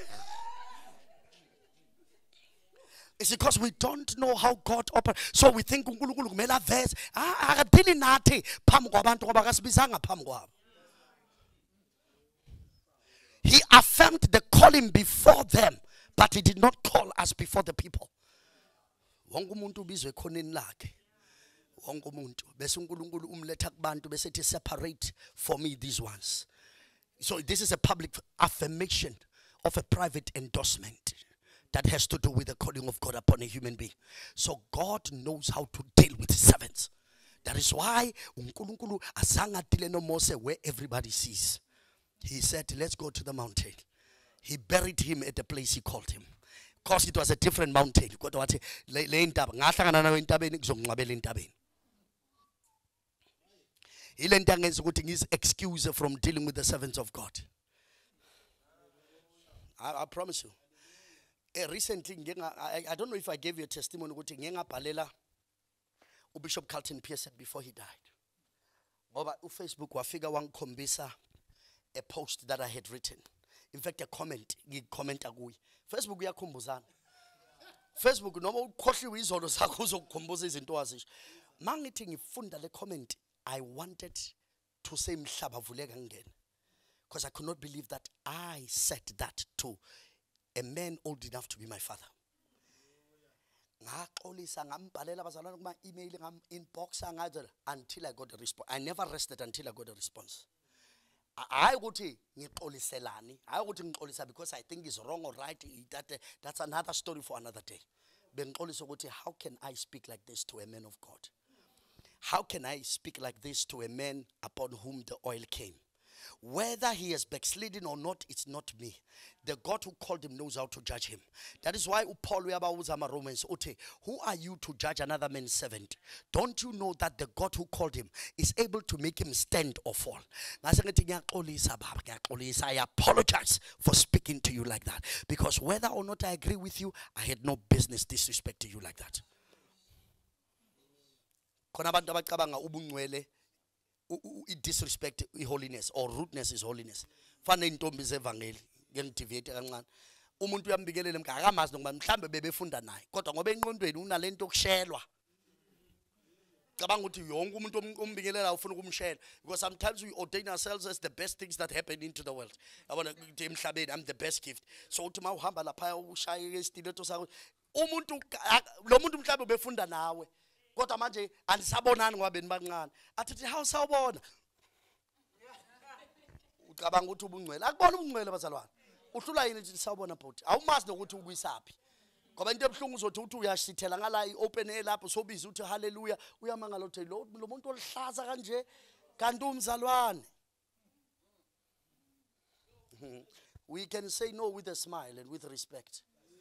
It's because we don't know how God operates. So we think uNkulunkulu kumele aveze. Ah, akadili nathi phambi kwabantu ngoba akasibizanga phambi kwabo. He affirmed the calling before them, but he did not call us before the people. Wonke umuntu ubizwe ekhoneni lakhe. Wonke umuntu bese uNkulunkulu umletha kubantu bese ethi separate for me these ones. So this is a public affirmation of a private endorsement that has to do with the calling of God upon a human being. So God knows how to deal with his servants. That is why uNkulunkulu azange adile no Moses where everybody sees. He said, let's go to the mountain. He buried him at the place he called him. Because it was a different mountain. Kodwa wathi le intaba ngahlangana nawe entabeni ngizongcwabela entabeni. Ile nto angenza ukuthi ngis excuse from dealing with the servants of God. I, I promise you. Uh, recently, I, I don't know if I gave you a testimony ukuthi ngengabhalela uBishop Carlton Pearson before he died. Ngoba uFacebook wafika wangikhombisa a post that I had written. In fact, a comment, ngicomment kuyi. Facebook uyakhumbuzana. Facebook noma ukhohliwe izono zakho uzokukhumbuza izinto wazisho. Mangithi ngifunda le comment, I wanted to say mhlaba vuleka ngene. Because I could not believe that I said that to a man old enough to be my father. Ngaxolisa ngambhalela abazalwane kuma email ngam inbox until I got a response. I never rested until I got a response. I ukuthi ngixoliselani. I ukuthi ngixolisa because I think it's wrong or right. That that's another story for another day. Bengixolisa ukuthi how can I speak like this to a man of God? How can I speak like this to a man upon whom the oil came? Whether he is backsliding or not, it's not me. The God who called him knows how to judge him. That is why Paul Uyabawuzama Romans Ote, who are you to judge another man's servant? Don't you know that the God who called him is able to make him stand or fall? I apologize for speaking to you like that. Because whether or not I agree with you, I had no business disrespect to you like that. Disrespect holiness or rudeness is holiness. Fana intombi zevangeli ngendiviate kancane. Umuntu uyambikelele mka akamazi ngoba mhlambe bebefunda naye. Kodwa ngoba enqondweni unalento okushelwa. Cabanga ukuthi yonke umuntu ombikelela ufuna ukumshela because sometimes we ordain ourselves as the best things that happen into the world. Yabona emhlabeni I'm the best gift. So uthi mawuhamba lapha ushaya istiletto sakho umuntu lo muntu mhlambe befunda nawe. Kodwa manje andisabonani ngoba beni bancane athi how sawubona ucabanga ukuthi ubungcwele akubona ubungcwele bazalwane uhlula yini ukuthi sawubona bhuti awumazi nokuthi ukuyisaphi ngoba into ebhlungu uzothi uthi uyashithela ngala iopen air lapho sobiza uthi haleluya uyamangala uthi lo muntu olihlaza kanje kanti umzalwane. We can say no with a smile and with respect.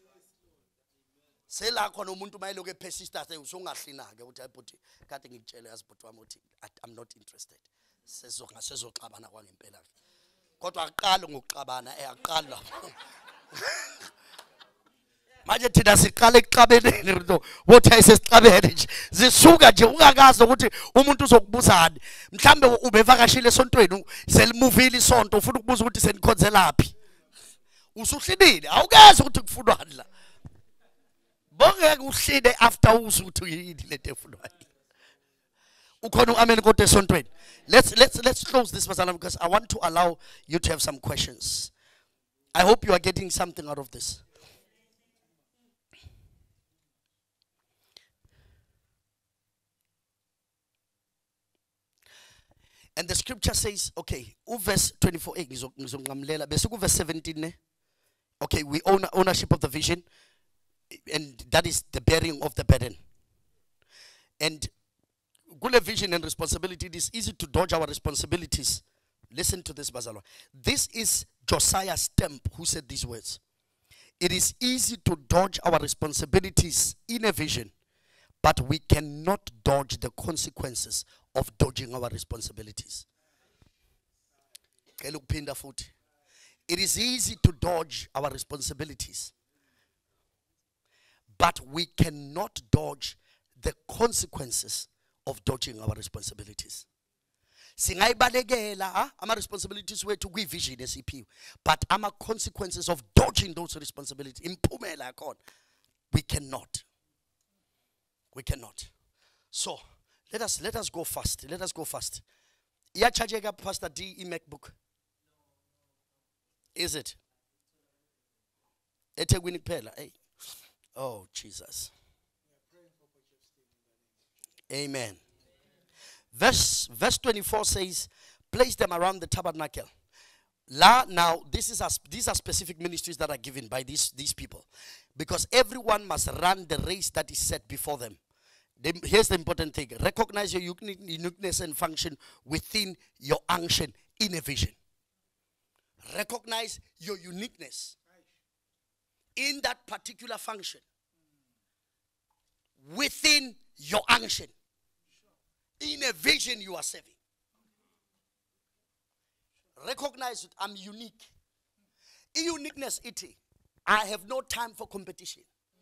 Sela khona umuntu mayeloke persista usungahli ke uthi ayibhuti kade ngikutshela yazibhuti wami uthi I'm not interested. Sezoga sezoxabana kwangempela. Kodwa aqala ngokuxabana eh aqala lapho. manje thina siqala ekuqabeleni lo bothi ayisesiqabele nje zisuka nje ungakazi ukuthi umuntu uzokubuzani mhlambe ubevakashile esontweni selimuvile isonto ufuna ukubuza ukuthi senikhonzelaphi usuhlibile awukezi ukuthi kufunwani la bonke uhlide after usuthi yini lento efunwayo ukhona amen kodwa esontweni. Let's let's let's close this Bazalwane because I want to allow you to have some questions. I hope you are getting something out of this. And the scripture says, okay, verse twenty-four, verse seventeen. Okay, we own ownership of the vision, and that is the bearing of the burden. And good vision and responsibility, it is easy to dodge our responsibilities. Listen to this, Bazalwane. This is Josiah Stamp who said these words. It is easy to dodge our responsibilities in a vision, but we cannot dodge the consequences of dodging our responsibilities. It is easy to dodge our responsibilities, but we cannot dodge the consequences of dodging our responsibilities. Singayibalekela ama responsibilities wethu kwi vision esiphiwe, but ama consequences of dodging those responsibilities impumela yakhona we cannot. We cannot. So let us let us go fast. Let us go fast. Iyachajeka Pastor D e MacBook. Is it? eThekwini kuphela. Hey. Oh Jesus. Amen. Verse verse twenty-four says, place them around the tabernacle. La, now this is a, these are specific ministries that are given by these these people, because everyone must run the race that is set before them. They, here's the important thing: recognize your uniqueness and function within your unction in a vision. Recognize your uniqueness in that particular function within your unction in a vision you are serving. Recognize it. I'm unique. In uniqueness, it I have no time for competition.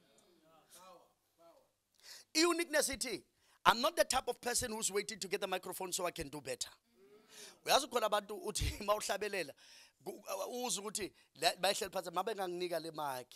In uniqueness, it I'm not the type of person who's waiting to get the microphone so I can do better. We also call about uthi mawuhlabelela uze ukuthi bayihleli phansi mabe nganginika le mic.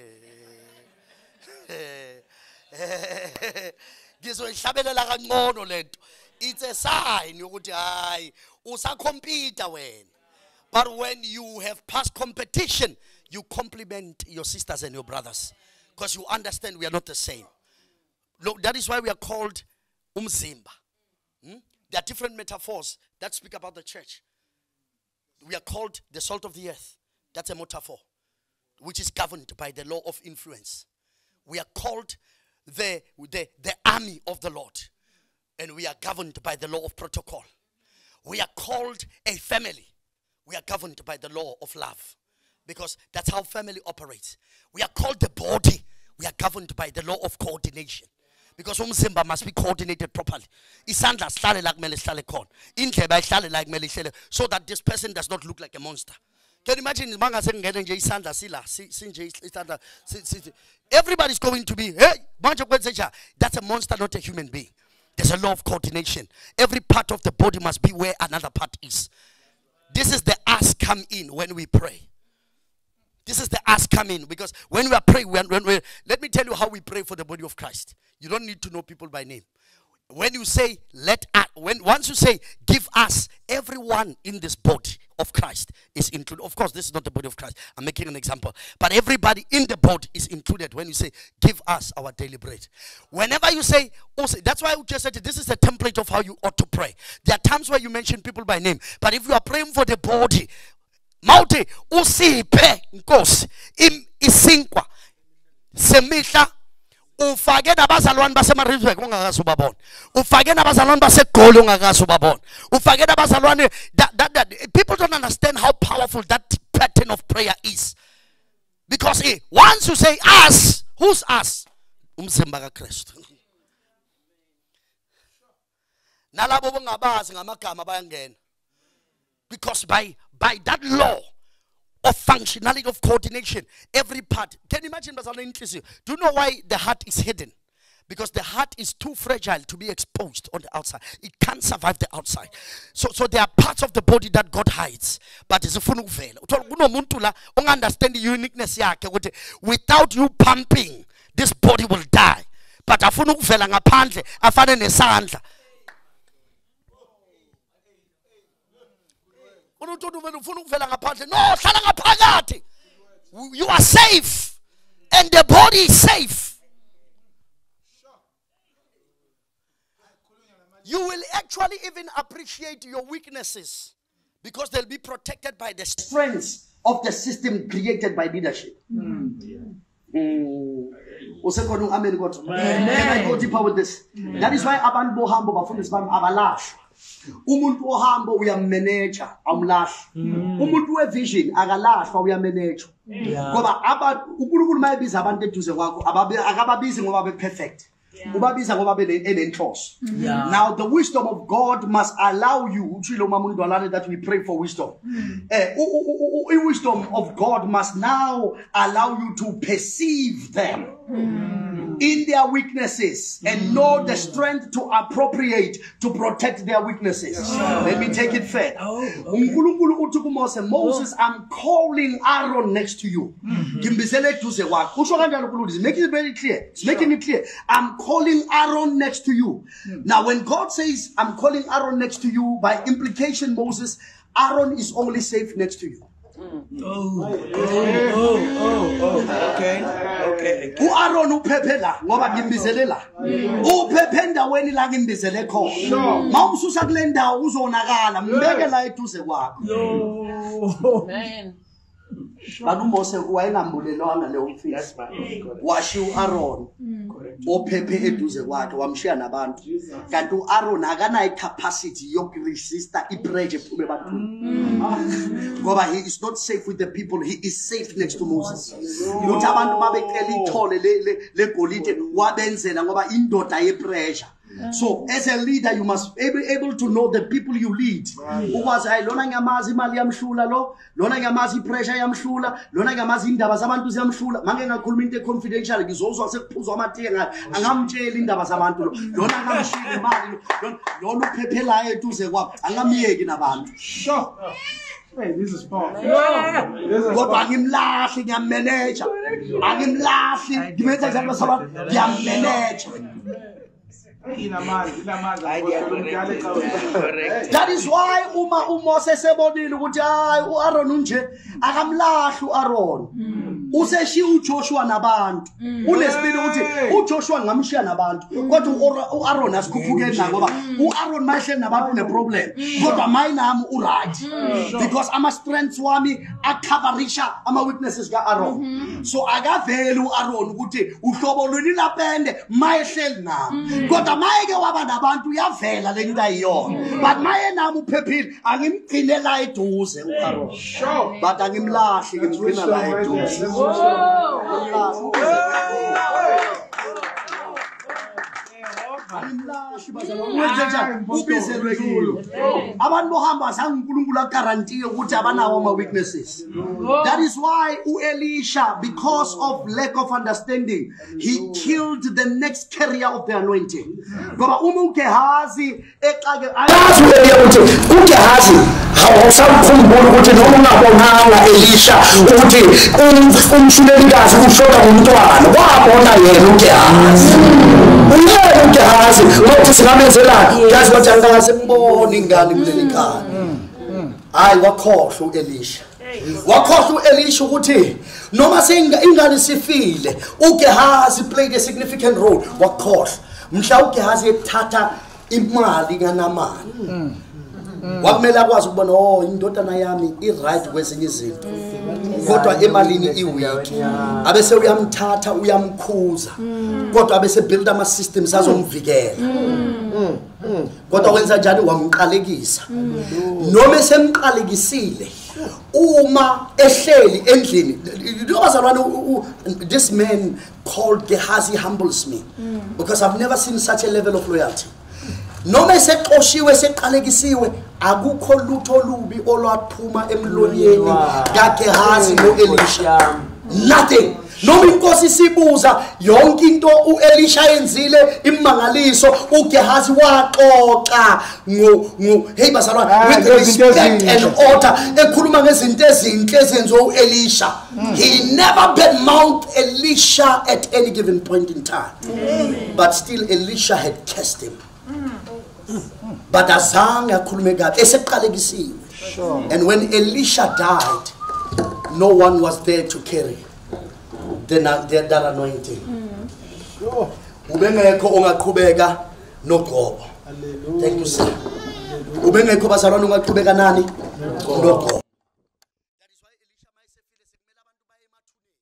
Ngizoyihlabelela kangcono lento. It's a sign yokuthi hayi usacompete wena. But when you have passed competition, you compliment your sisters and your brothers, because you understand we are not the same. Look, that is why we are called umzimba. Hmm? There are different metaphors that speak about the church. We are called the salt of the earth. That's a metaphor, which is governed by the law of influence. We are called the, the, the army of the Lord, and we are governed by the law of protocol. We are called a family. We are governed by the law of love, because that's how family operates. We are called the body. We are governed by the law of coordination, because umzimba must be coordinated properly. Isandla sihlale la kumele sihlale khona. Indlebe ayihlale la kumele ihlele, so that this person does not look like a monster. Can you imagine mangase ngene nje isandla sila sinje isandla. Everybody's going to be, hey, manje kwenzenja. That's a monster, not a human being. There's a law of coordination. Every part of the body must be where another part is. This is the us come in when we pray. This is the us come in, because when we are praying, when, when we, let me tell you how we pray for the body of Christ. You don't need to know people by name. When you say, let us, when once you say, give us, everyone in this body of Christ is included. Of course, this is not the body of Christ. I'm making an example. But everybody in the body is included when you say, give us our daily bread. Whenever you say, also, that's why I just said this is a template of how you ought to pray. There are times where you mention people by name. But if you are praying for the body, Mauti, usiphe nkosi im isinkwa semihla ufake nabazalwane baseMaritzburg ungakazi ubabona, ufake nabazalwane baseGoli ungakazi ubabona, ufake nabazalwane that, that, that people don't understand how powerful that pattern of prayer is, because eh, once you say us, who's us? Umzimba kaKristu. Nalabo bongabazi ngamagama bayangena, because by by that law of functionality, of coordination, every part. Can you imagine? Do you know why the heart is hidden? Because the heart is too fragile to be exposed on the outside. It can't survive the outside. So, so there are parts of the body that God hides. But it's a funu vela. Understand the uniqueness. Without you pumping, this body will die. But afunu vela ngaphandle afane nesandla. No, you are safe, and the body is safe. You will actually even appreciate your weaknesses because they'll be protected by the strengths of the system created by leadership. Mm. Mm. Amen. Can I go deeper with this? Mm. That is why abantu bohambo bafundisa abantu abalash. Umuntu ohambo uyamanager amlash. Umuntu wevision akalashwa uyamanager. Ngoba aba uNkulunkulu mayebiza abantu eduze kwakho akababizi ngoba be perfect. Yeah. Now the wisdom of God must allow you that we pray for wisdom. Mm. Uh, wisdom of God must now allow you to perceive them mm. in their weaknesses mm. and know the strength to appropriate to protect their weaknesses. Yeah. Let me take it fair. Oh, okay. Moses, I'm calling Aaron next to you. Mm-hmm. Make it very clear. It's making it clear. I'm calling Aaron next to you. Mm. Now, when God says, I'm calling Aaron next to you, by implication, Moses, Aaron is only safe next to you. Mm. Oh, oh, oh, oh, oh, okay, okay. U Aaron uphepela ngoba ngimbizelela. Uphependa weni la ngimbizele khona. Mawususa kule ndawo uzonakala, mbeke la eduze kwakho. Amen. But Moses wayengambulelwanga leyo mfisi. Washiya uAaron ophephe eduze kwakhe wamshiya nabantu. Kanti uAaron akanayo capacity yokuresista ipressure ephume ebantwini. Ngoba he is not safe with the people, he is safe next to Moses. Uthi abantu mabecela ithole le legolide wabenzela ngoba indoda yepressure. So as a leader you must be able to know the people you lead. Ukwazi hayi lona ngiyamazi imali yamhlula lo, lona ngiyamazi ipressure yamhlula, lona ngiyamazi indaba zabantu ziyamhlula. Manje ngakhuluma into confidential ngizozwa sekuphuzwa amathenga angamtshela indaba zabantu lo. Lona ngamshila imali lo, lona uphephela eduze kwakho angamyeki nabantu. Sure. Hey, this is powerful. Kodwa ngimlahle ngiyamanager. Angimlahle ngimenza njalo sabantu ngiyamanager. That is why uma uMoses ebonile ukuthi hayi uAaron unje akamlahli uAaron useshiya uJoshua nabantu unesibili ukuthi uJoshua ngamshiya nabantu kodwa uAaron asikhuphukeni na ngoba uAaron mayehleli nabantu une problem kodwa mayinami uright because ama strengths wami acoverisha ama weaknesses kaAaron. So akaveli uAaron ukuthi uhlobo lweni lapende mayehleli nami kodwa mayeke waba nabantu yavela le nto ayiyona but maye nami uphephile angimgcine la eduze uAaron but angimlahli ngimgcina la eduze. Abantu bohamba azange uNkulunkulu agarantiye ukuthi abanawo ama weaknesses. That is why uElisha, because of lack of understanding, he killed the next carrier of the anointing. Ngoba uma uGehazi eqake ayazi ukuthi uGehazi awusakhumbula ukuthi noma ungabonanga Elisha ukuthi umshulelikazi ushoda umntwana wabona yena uGehazi. Ungeke uGehazi ngokuthi singabenzela yazi wathi angasemboni ingane kuleli khaya. Hayi wakhohlwa uElisha. Wakhohlwa uElisha ukuthi noma sengingane sifile uGehazi played a significant role. Wakhohlwa mhla uGehazi ethatha imali kaNamani wakumela kwazi ukubona oh indodana yami i right kwezinye izinto kodwa emalini iweak abese uyamthatha uyamkhuza kodwa abese build ama systems azomvikela kodwa wenza njani wamqalekisa noma esemqalekisile uma ehleli endlini bazalwane this man called Gehazi humbles me because I've never seen such a level of loyalty. Noma seqoshiwe seqalekisiwe akukho lutho lubi olwaphuma emlonyeni kaGehazi noElisha. Nothing. Noma inkosi sibuza yonke into uElisha yenzile imangaliso, uGehazi waxoxa ngo ngo hey bazalwane with respect and order ekhuluma ngezinto ezinhle ezenziwe uElisha. He never badmouthed Elisha at any given point in time. But still Elisha had cursed him. But azange akhulume kabi eseqalekisiwe. And when Elisha died, no one was there to carry that, that anointing. Ubengekho ongaqhubeka noGobo. Thank you, sir. Ubengekho bazalwane ongaqhubeka nani noGobo. That is why Elisha mayesefile sekumele abantu baye emathuneni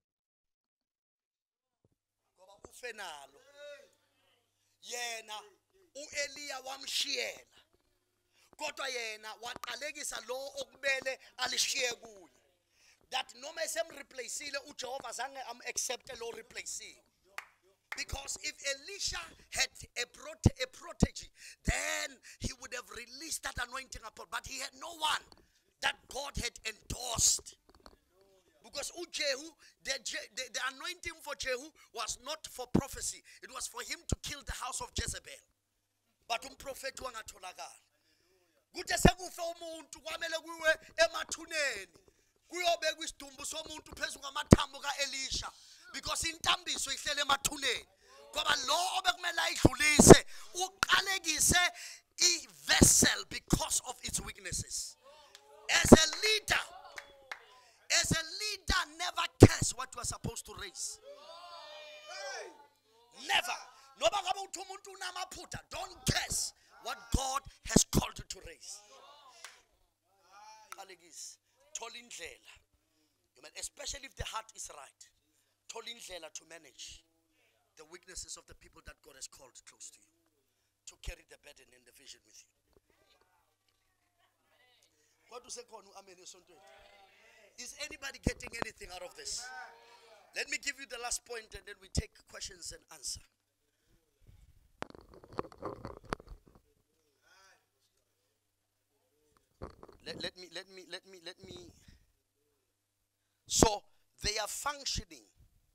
ngoba ufenalo yena uEliya wamshiyela kodwa yena waqalekisa lo okubele alishiye kuye. That noma esemreplaceile uJehova zange am accept lo replaceing. Because if Elisha had a, prote a protege, then he would have released that anointing upon. But he had no one that God had endorsed. Because Jehu, the, the, the anointing for Jehu was not for prophecy. It was for him to kill the house of Jezebel. But umprofeti wangatholakala. Kuthe sekufe umuntu kwamele kuwe emathuneni. Kuyobe kwisidumbu somuntu phezulu ngamathambo kaElisha. Because intambiso ihlele emathuneni. Ngoba lo obekumele ayidlulise uqalekise i-vessel because of its weaknesses. As a leader, as a leader, never curse what you are supposed to raise. Never. Noba ngabe uthi umuntu unamaphutha, don't curse what God has called you to raise. Qalekise, thola indlela. Especially if the heart is right. Thola indlela to manage the weaknesses of the people that God has called close to you, to carry the burden and the vision with you. What do you say? Is anybody getting anything out of this? Let me give you the last point and then we take questions and answer. Let, let me, let me, let me, let me. So they are functioning.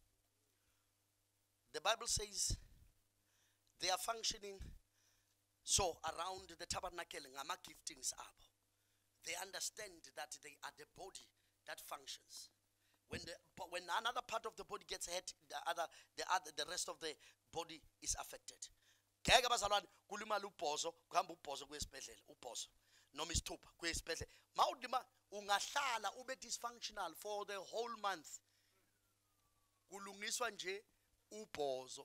The Bible says they are functioning so around the tabernacle, ngama giftings abo. They understand that they are the body that functions. When the but when another part of the body gets hurt, the other the other the rest of the body is affected. Ngeke bazalwane kulimala ubhozo, kuhamba ubhozo kwesibhedlela, ubhozo noma isithupha kwesibhedlela. Mawudima ungahlala ube dysfunctional for the whole month. Kulungiswa nje ubhozo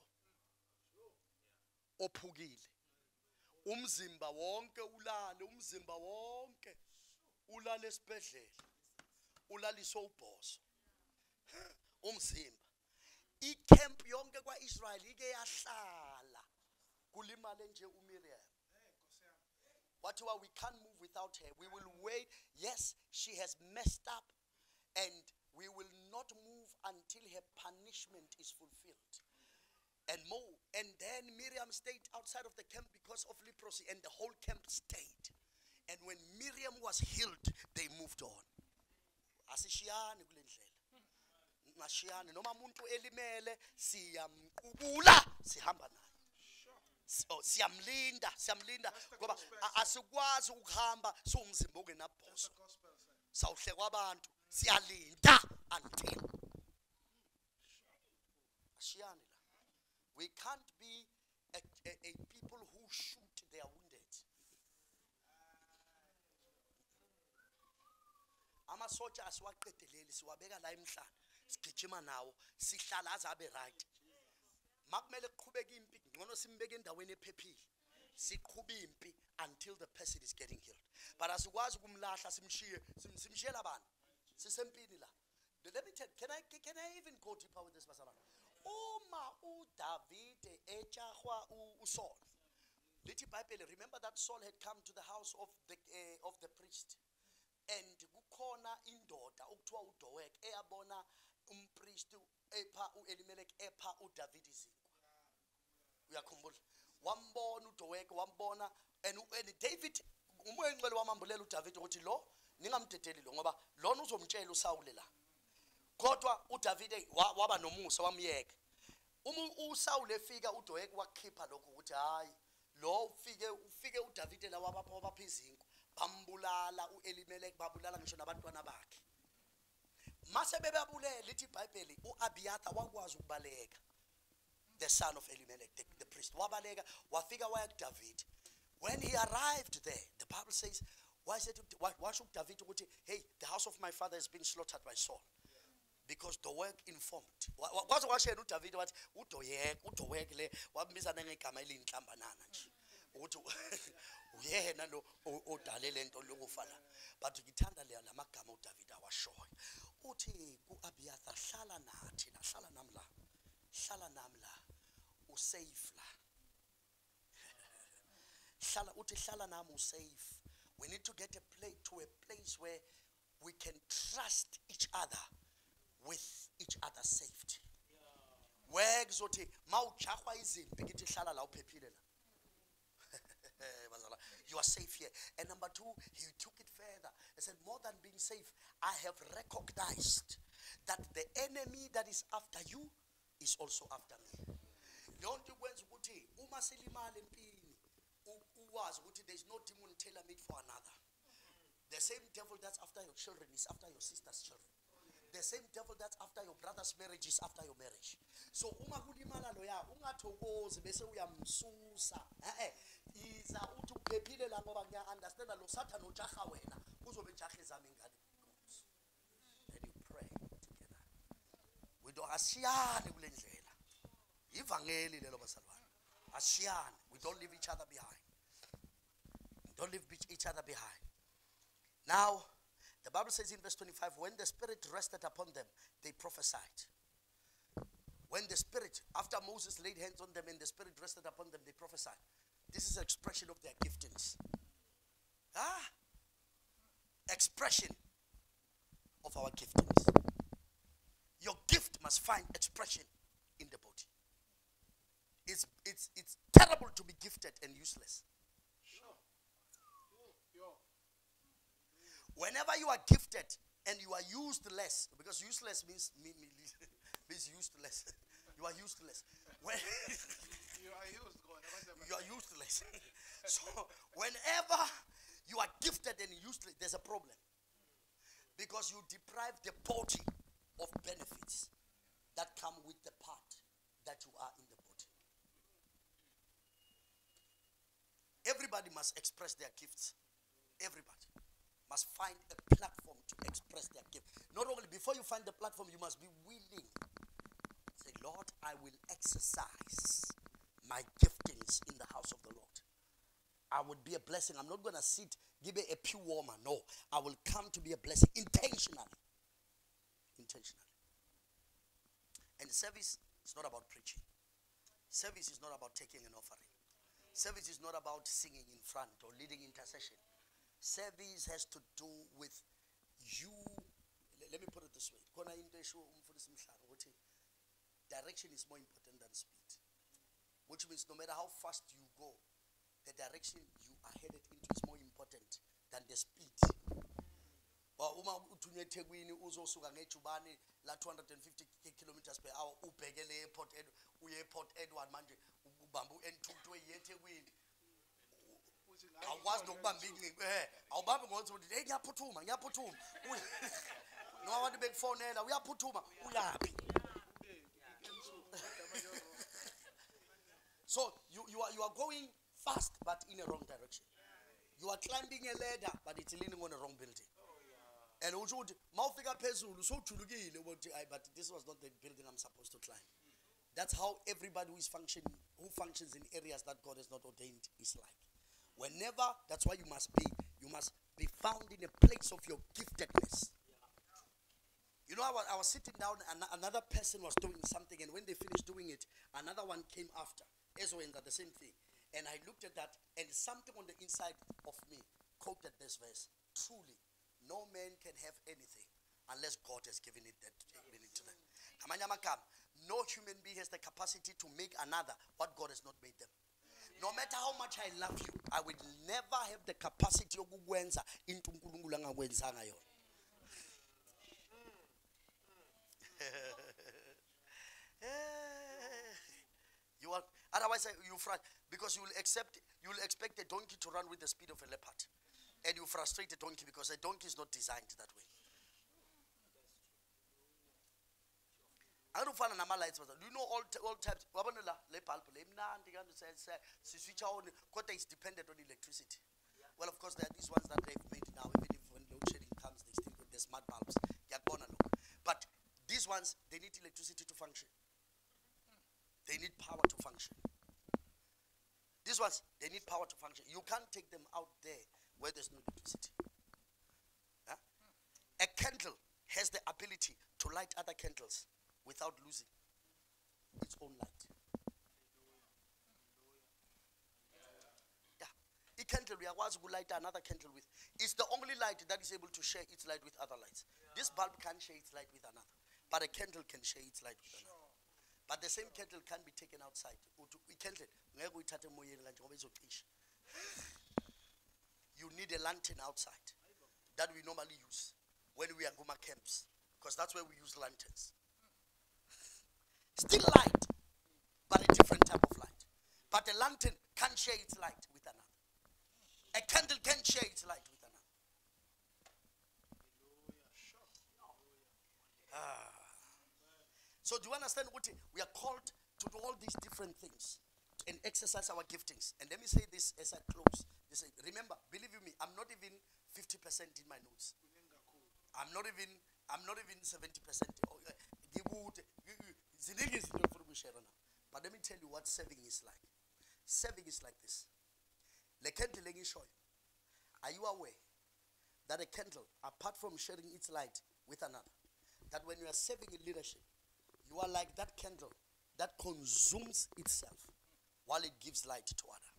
ophukile. Umzimba wonke ulale, umzimba wonke ulale esibhedlela. Ulaliswa ubhozo. Umzimba. Icamp yonke kwaIsrael ike yahlala. Kulimale nje uMiriam. Whatever, we can't move without her. We will wait. Yes, she has messed up and we will not move until her punishment is fulfilled. And more. And then Miriam stayed outside of the camp because of leprosy and the whole camp stayed. And when Miriam was healed, they moved on. Asishiyani kule ndlela. Nashiyani noma umuntu elimele siyamqubula sihamba naye. So siyamlinda, siyamlinda ngoba asikwazi ukuhamba siwumzimba ongenabhozo. Sawuhle kwabantu siyalinda until. Ashiyani la. We can't be a, a, a people who shoot their wounded. Amasotsha asiwaqedeleli siwabeka la emhlanje. Sigijima nawo, sihlala azabe right. Makumele kuqhubeka impi, ngcono simbeke endaweni ephephile. Siqhube impi until the person is getting healed. But asikwazi ukumlahla simshiye, simshiyela abantu. Sisempini la. Let me tell, can I can I even go deeper with this pastor? Uma uDavid echahwa uSaul. Lithi Bible, remember that Saul had come to the house of the uh, of the priest. And kukhona indoda okuthiwa uDoeg eyabona umpriest epha uElimelech epha uDavid izinkwa. Uyakhumbula? Wambona uDoeg, wambona and, and David umoya engcwele wamambulela uDavid ukuthi lo ningamdedeli lo ngoba lona uzomtshela uSawule la. Kodwa uDavid waba nomusa wamyeka. Uma uSawule efika uDoyek wakhipha lokho ukuthi hayi lo ufike ufike uDavid la wabapha wabapha izinto bambulala uElimeleki babulala ngisho nabantwana bakhe. Mase bebabulele lithi iBhayibheli uAbiyatha wakwazi ukubaleka. The son of Elimelech, the, the priest. Wabaleka wafika waya kuDavid. When he arrived there, the Bible says, why said why, why should David ukuthi, hey, the house of my father has been slaughtered by Saul? Because the work informed. Kwaze kwashena uDavid wathi uDoyek, uDoyek le wambiza ngegama elinhlambanana nje. Ukuthi uyena lo odale lento lokufana. But ngithanda le lamagama uDavid awashoyo. Uthi kuAbiyatha hlala nathi, hlala nami la. Hlala nami la. Usafe la. Hlala uthi hlala nami usafe. We need to get a place to a place where we can trust each other with each other's safety. Where kuzothi mawujahwa izimpi ngithi hlala la uphephile la. You are safe here. And number two, he took it further. He said, more than being safe, I have recognized that the enemy that is after you is also after me. Don't you kwenza ukuthi uma silimala empini uwazi ukuthi there is no demon tailor-made for another. The same devil that's after your children is after your sister's children. The same devil that's after your brother's marriage is after your marriage. So uma kulimala loya ungathokozi bese uyamsusa. Eh eh iza uthi uphephile la ngoba ngiya understand lo Satan ujaha wena kuzobe jaha ezami ingane. And you pray together. We don't asiyani kule ndlela. Ivangeli lelo basalwane. Asiyani. We don't leave each other behind. We don't leave each other behind. Now, the Bible says in verse twenty-five, when the Spirit rested upon them, they prophesied. When the Spirit, after Moses laid hands on them and the Spirit rested upon them, they prophesied. This is an expression of their giftings. Ah, expression of our giftings. Your gift must find expression in the body. It's, it's, it's terrible to be gifted and useless. Whenever you are gifted and you are used less, because useless means me, me, means useless. You are useless. When You are used, God. you are useless. So whenever you are gifted and useless, there's a problem. Because you deprive the body of benefits that come with the part that you are in the body. Everybody must express their gifts. Everybody must find a platform to express their gift. Not only before you find the platform, you must be willing. Say, Lord, I will exercise my giftings in the house of the Lord. I would be a blessing. I'm not going to sit, give it a pew warmer. No, I will come to be a blessing intentionally. Intentionally. And service is not about preaching. Service is not about taking an offering. Service is not about singing in front or leading intercession. Service has to do with you. Let me put it this way. Direction is more important than speed. Which means no matter how fast you go, the direction you are headed into is more important than the speed. Uma uthunywe eThekwini uzosuka ngejubane la two hundred fifty kilometers per hour ubhekele airport uye airport Edward manje ubamba uN two to eThekwini. Awukwazi nokubamba ingcingo eh awubambi ngokuthi uthi hey ngiyaphuthuma ngiyaphuthuma noma abantu bekufonela uyaphuthuma uyapi. So you, you are you are going fast but in a wrong direction. You are climbing a ladder but it's leaning on a wrong building. And usho uthi mawufika phezulu sojulukile ukuthi but this was not the building I'm supposed to climb. That's how everybody who is functioning who functions in areas that God has not ordained is like. Whenever, that's why you must be, you must be found in a place of your giftedness. You know, I was, I was sitting down and another person was doing something, and when they finished doing it, another one came after. Ezra the same thing. And I looked at that, and something on the inside of me quoted this verse. Truly, no man can have anything unless God has given it, that, given it to them. No human being has the capacity to make another what God has not made them. No matter how much I love you, I will never have the capacity of ukwenza into uNkulunkulu angakwenzanga yona. You are, otherwise you frust because you will accept you will expect a donkey to run with the speed of a leopard, and you frustrate a donkey because a donkey is not designed that way. I don't find nama lights. Do you know all all types? Wabonela le bulb le mnandi kanti say say switch on. Kodwa is dependent on electricity. Well, of course there are these ones that they've made now. Even if when load shedding comes, they still put the smart bulbs. But these ones, they need electricity to function. They need power to function. These ones, they need power to function. You can't take them out there where there's no electricity. Huh? A candle has the ability to light other candles without losing its own light. Yeah. A candle, we are to light another candle with. It's the only light that is able to share its light with other lights. This bulb can't share its light with another, but a candle can share its light with another. But the same candle can be taken outside. You need a lantern outside that we normally use when we are Guma camps, because that's where we use lanterns. Still light, but a different type of light. But a lantern can share its light with another. A candle can share its light with another. Ah. So do you understand what we are called to do all these different things and exercise our giftings? And let me say this as I close. They say, remember, believe you me, I'm not even fifty percent in my notes. I'm not even I'm not even seventy percent. But let me tell you what serving is like. Serving is like this. Are you aware that a candle, apart from sharing its light with another, that when you are serving in leadership, you are like that candle that consumes itself while it gives light to others?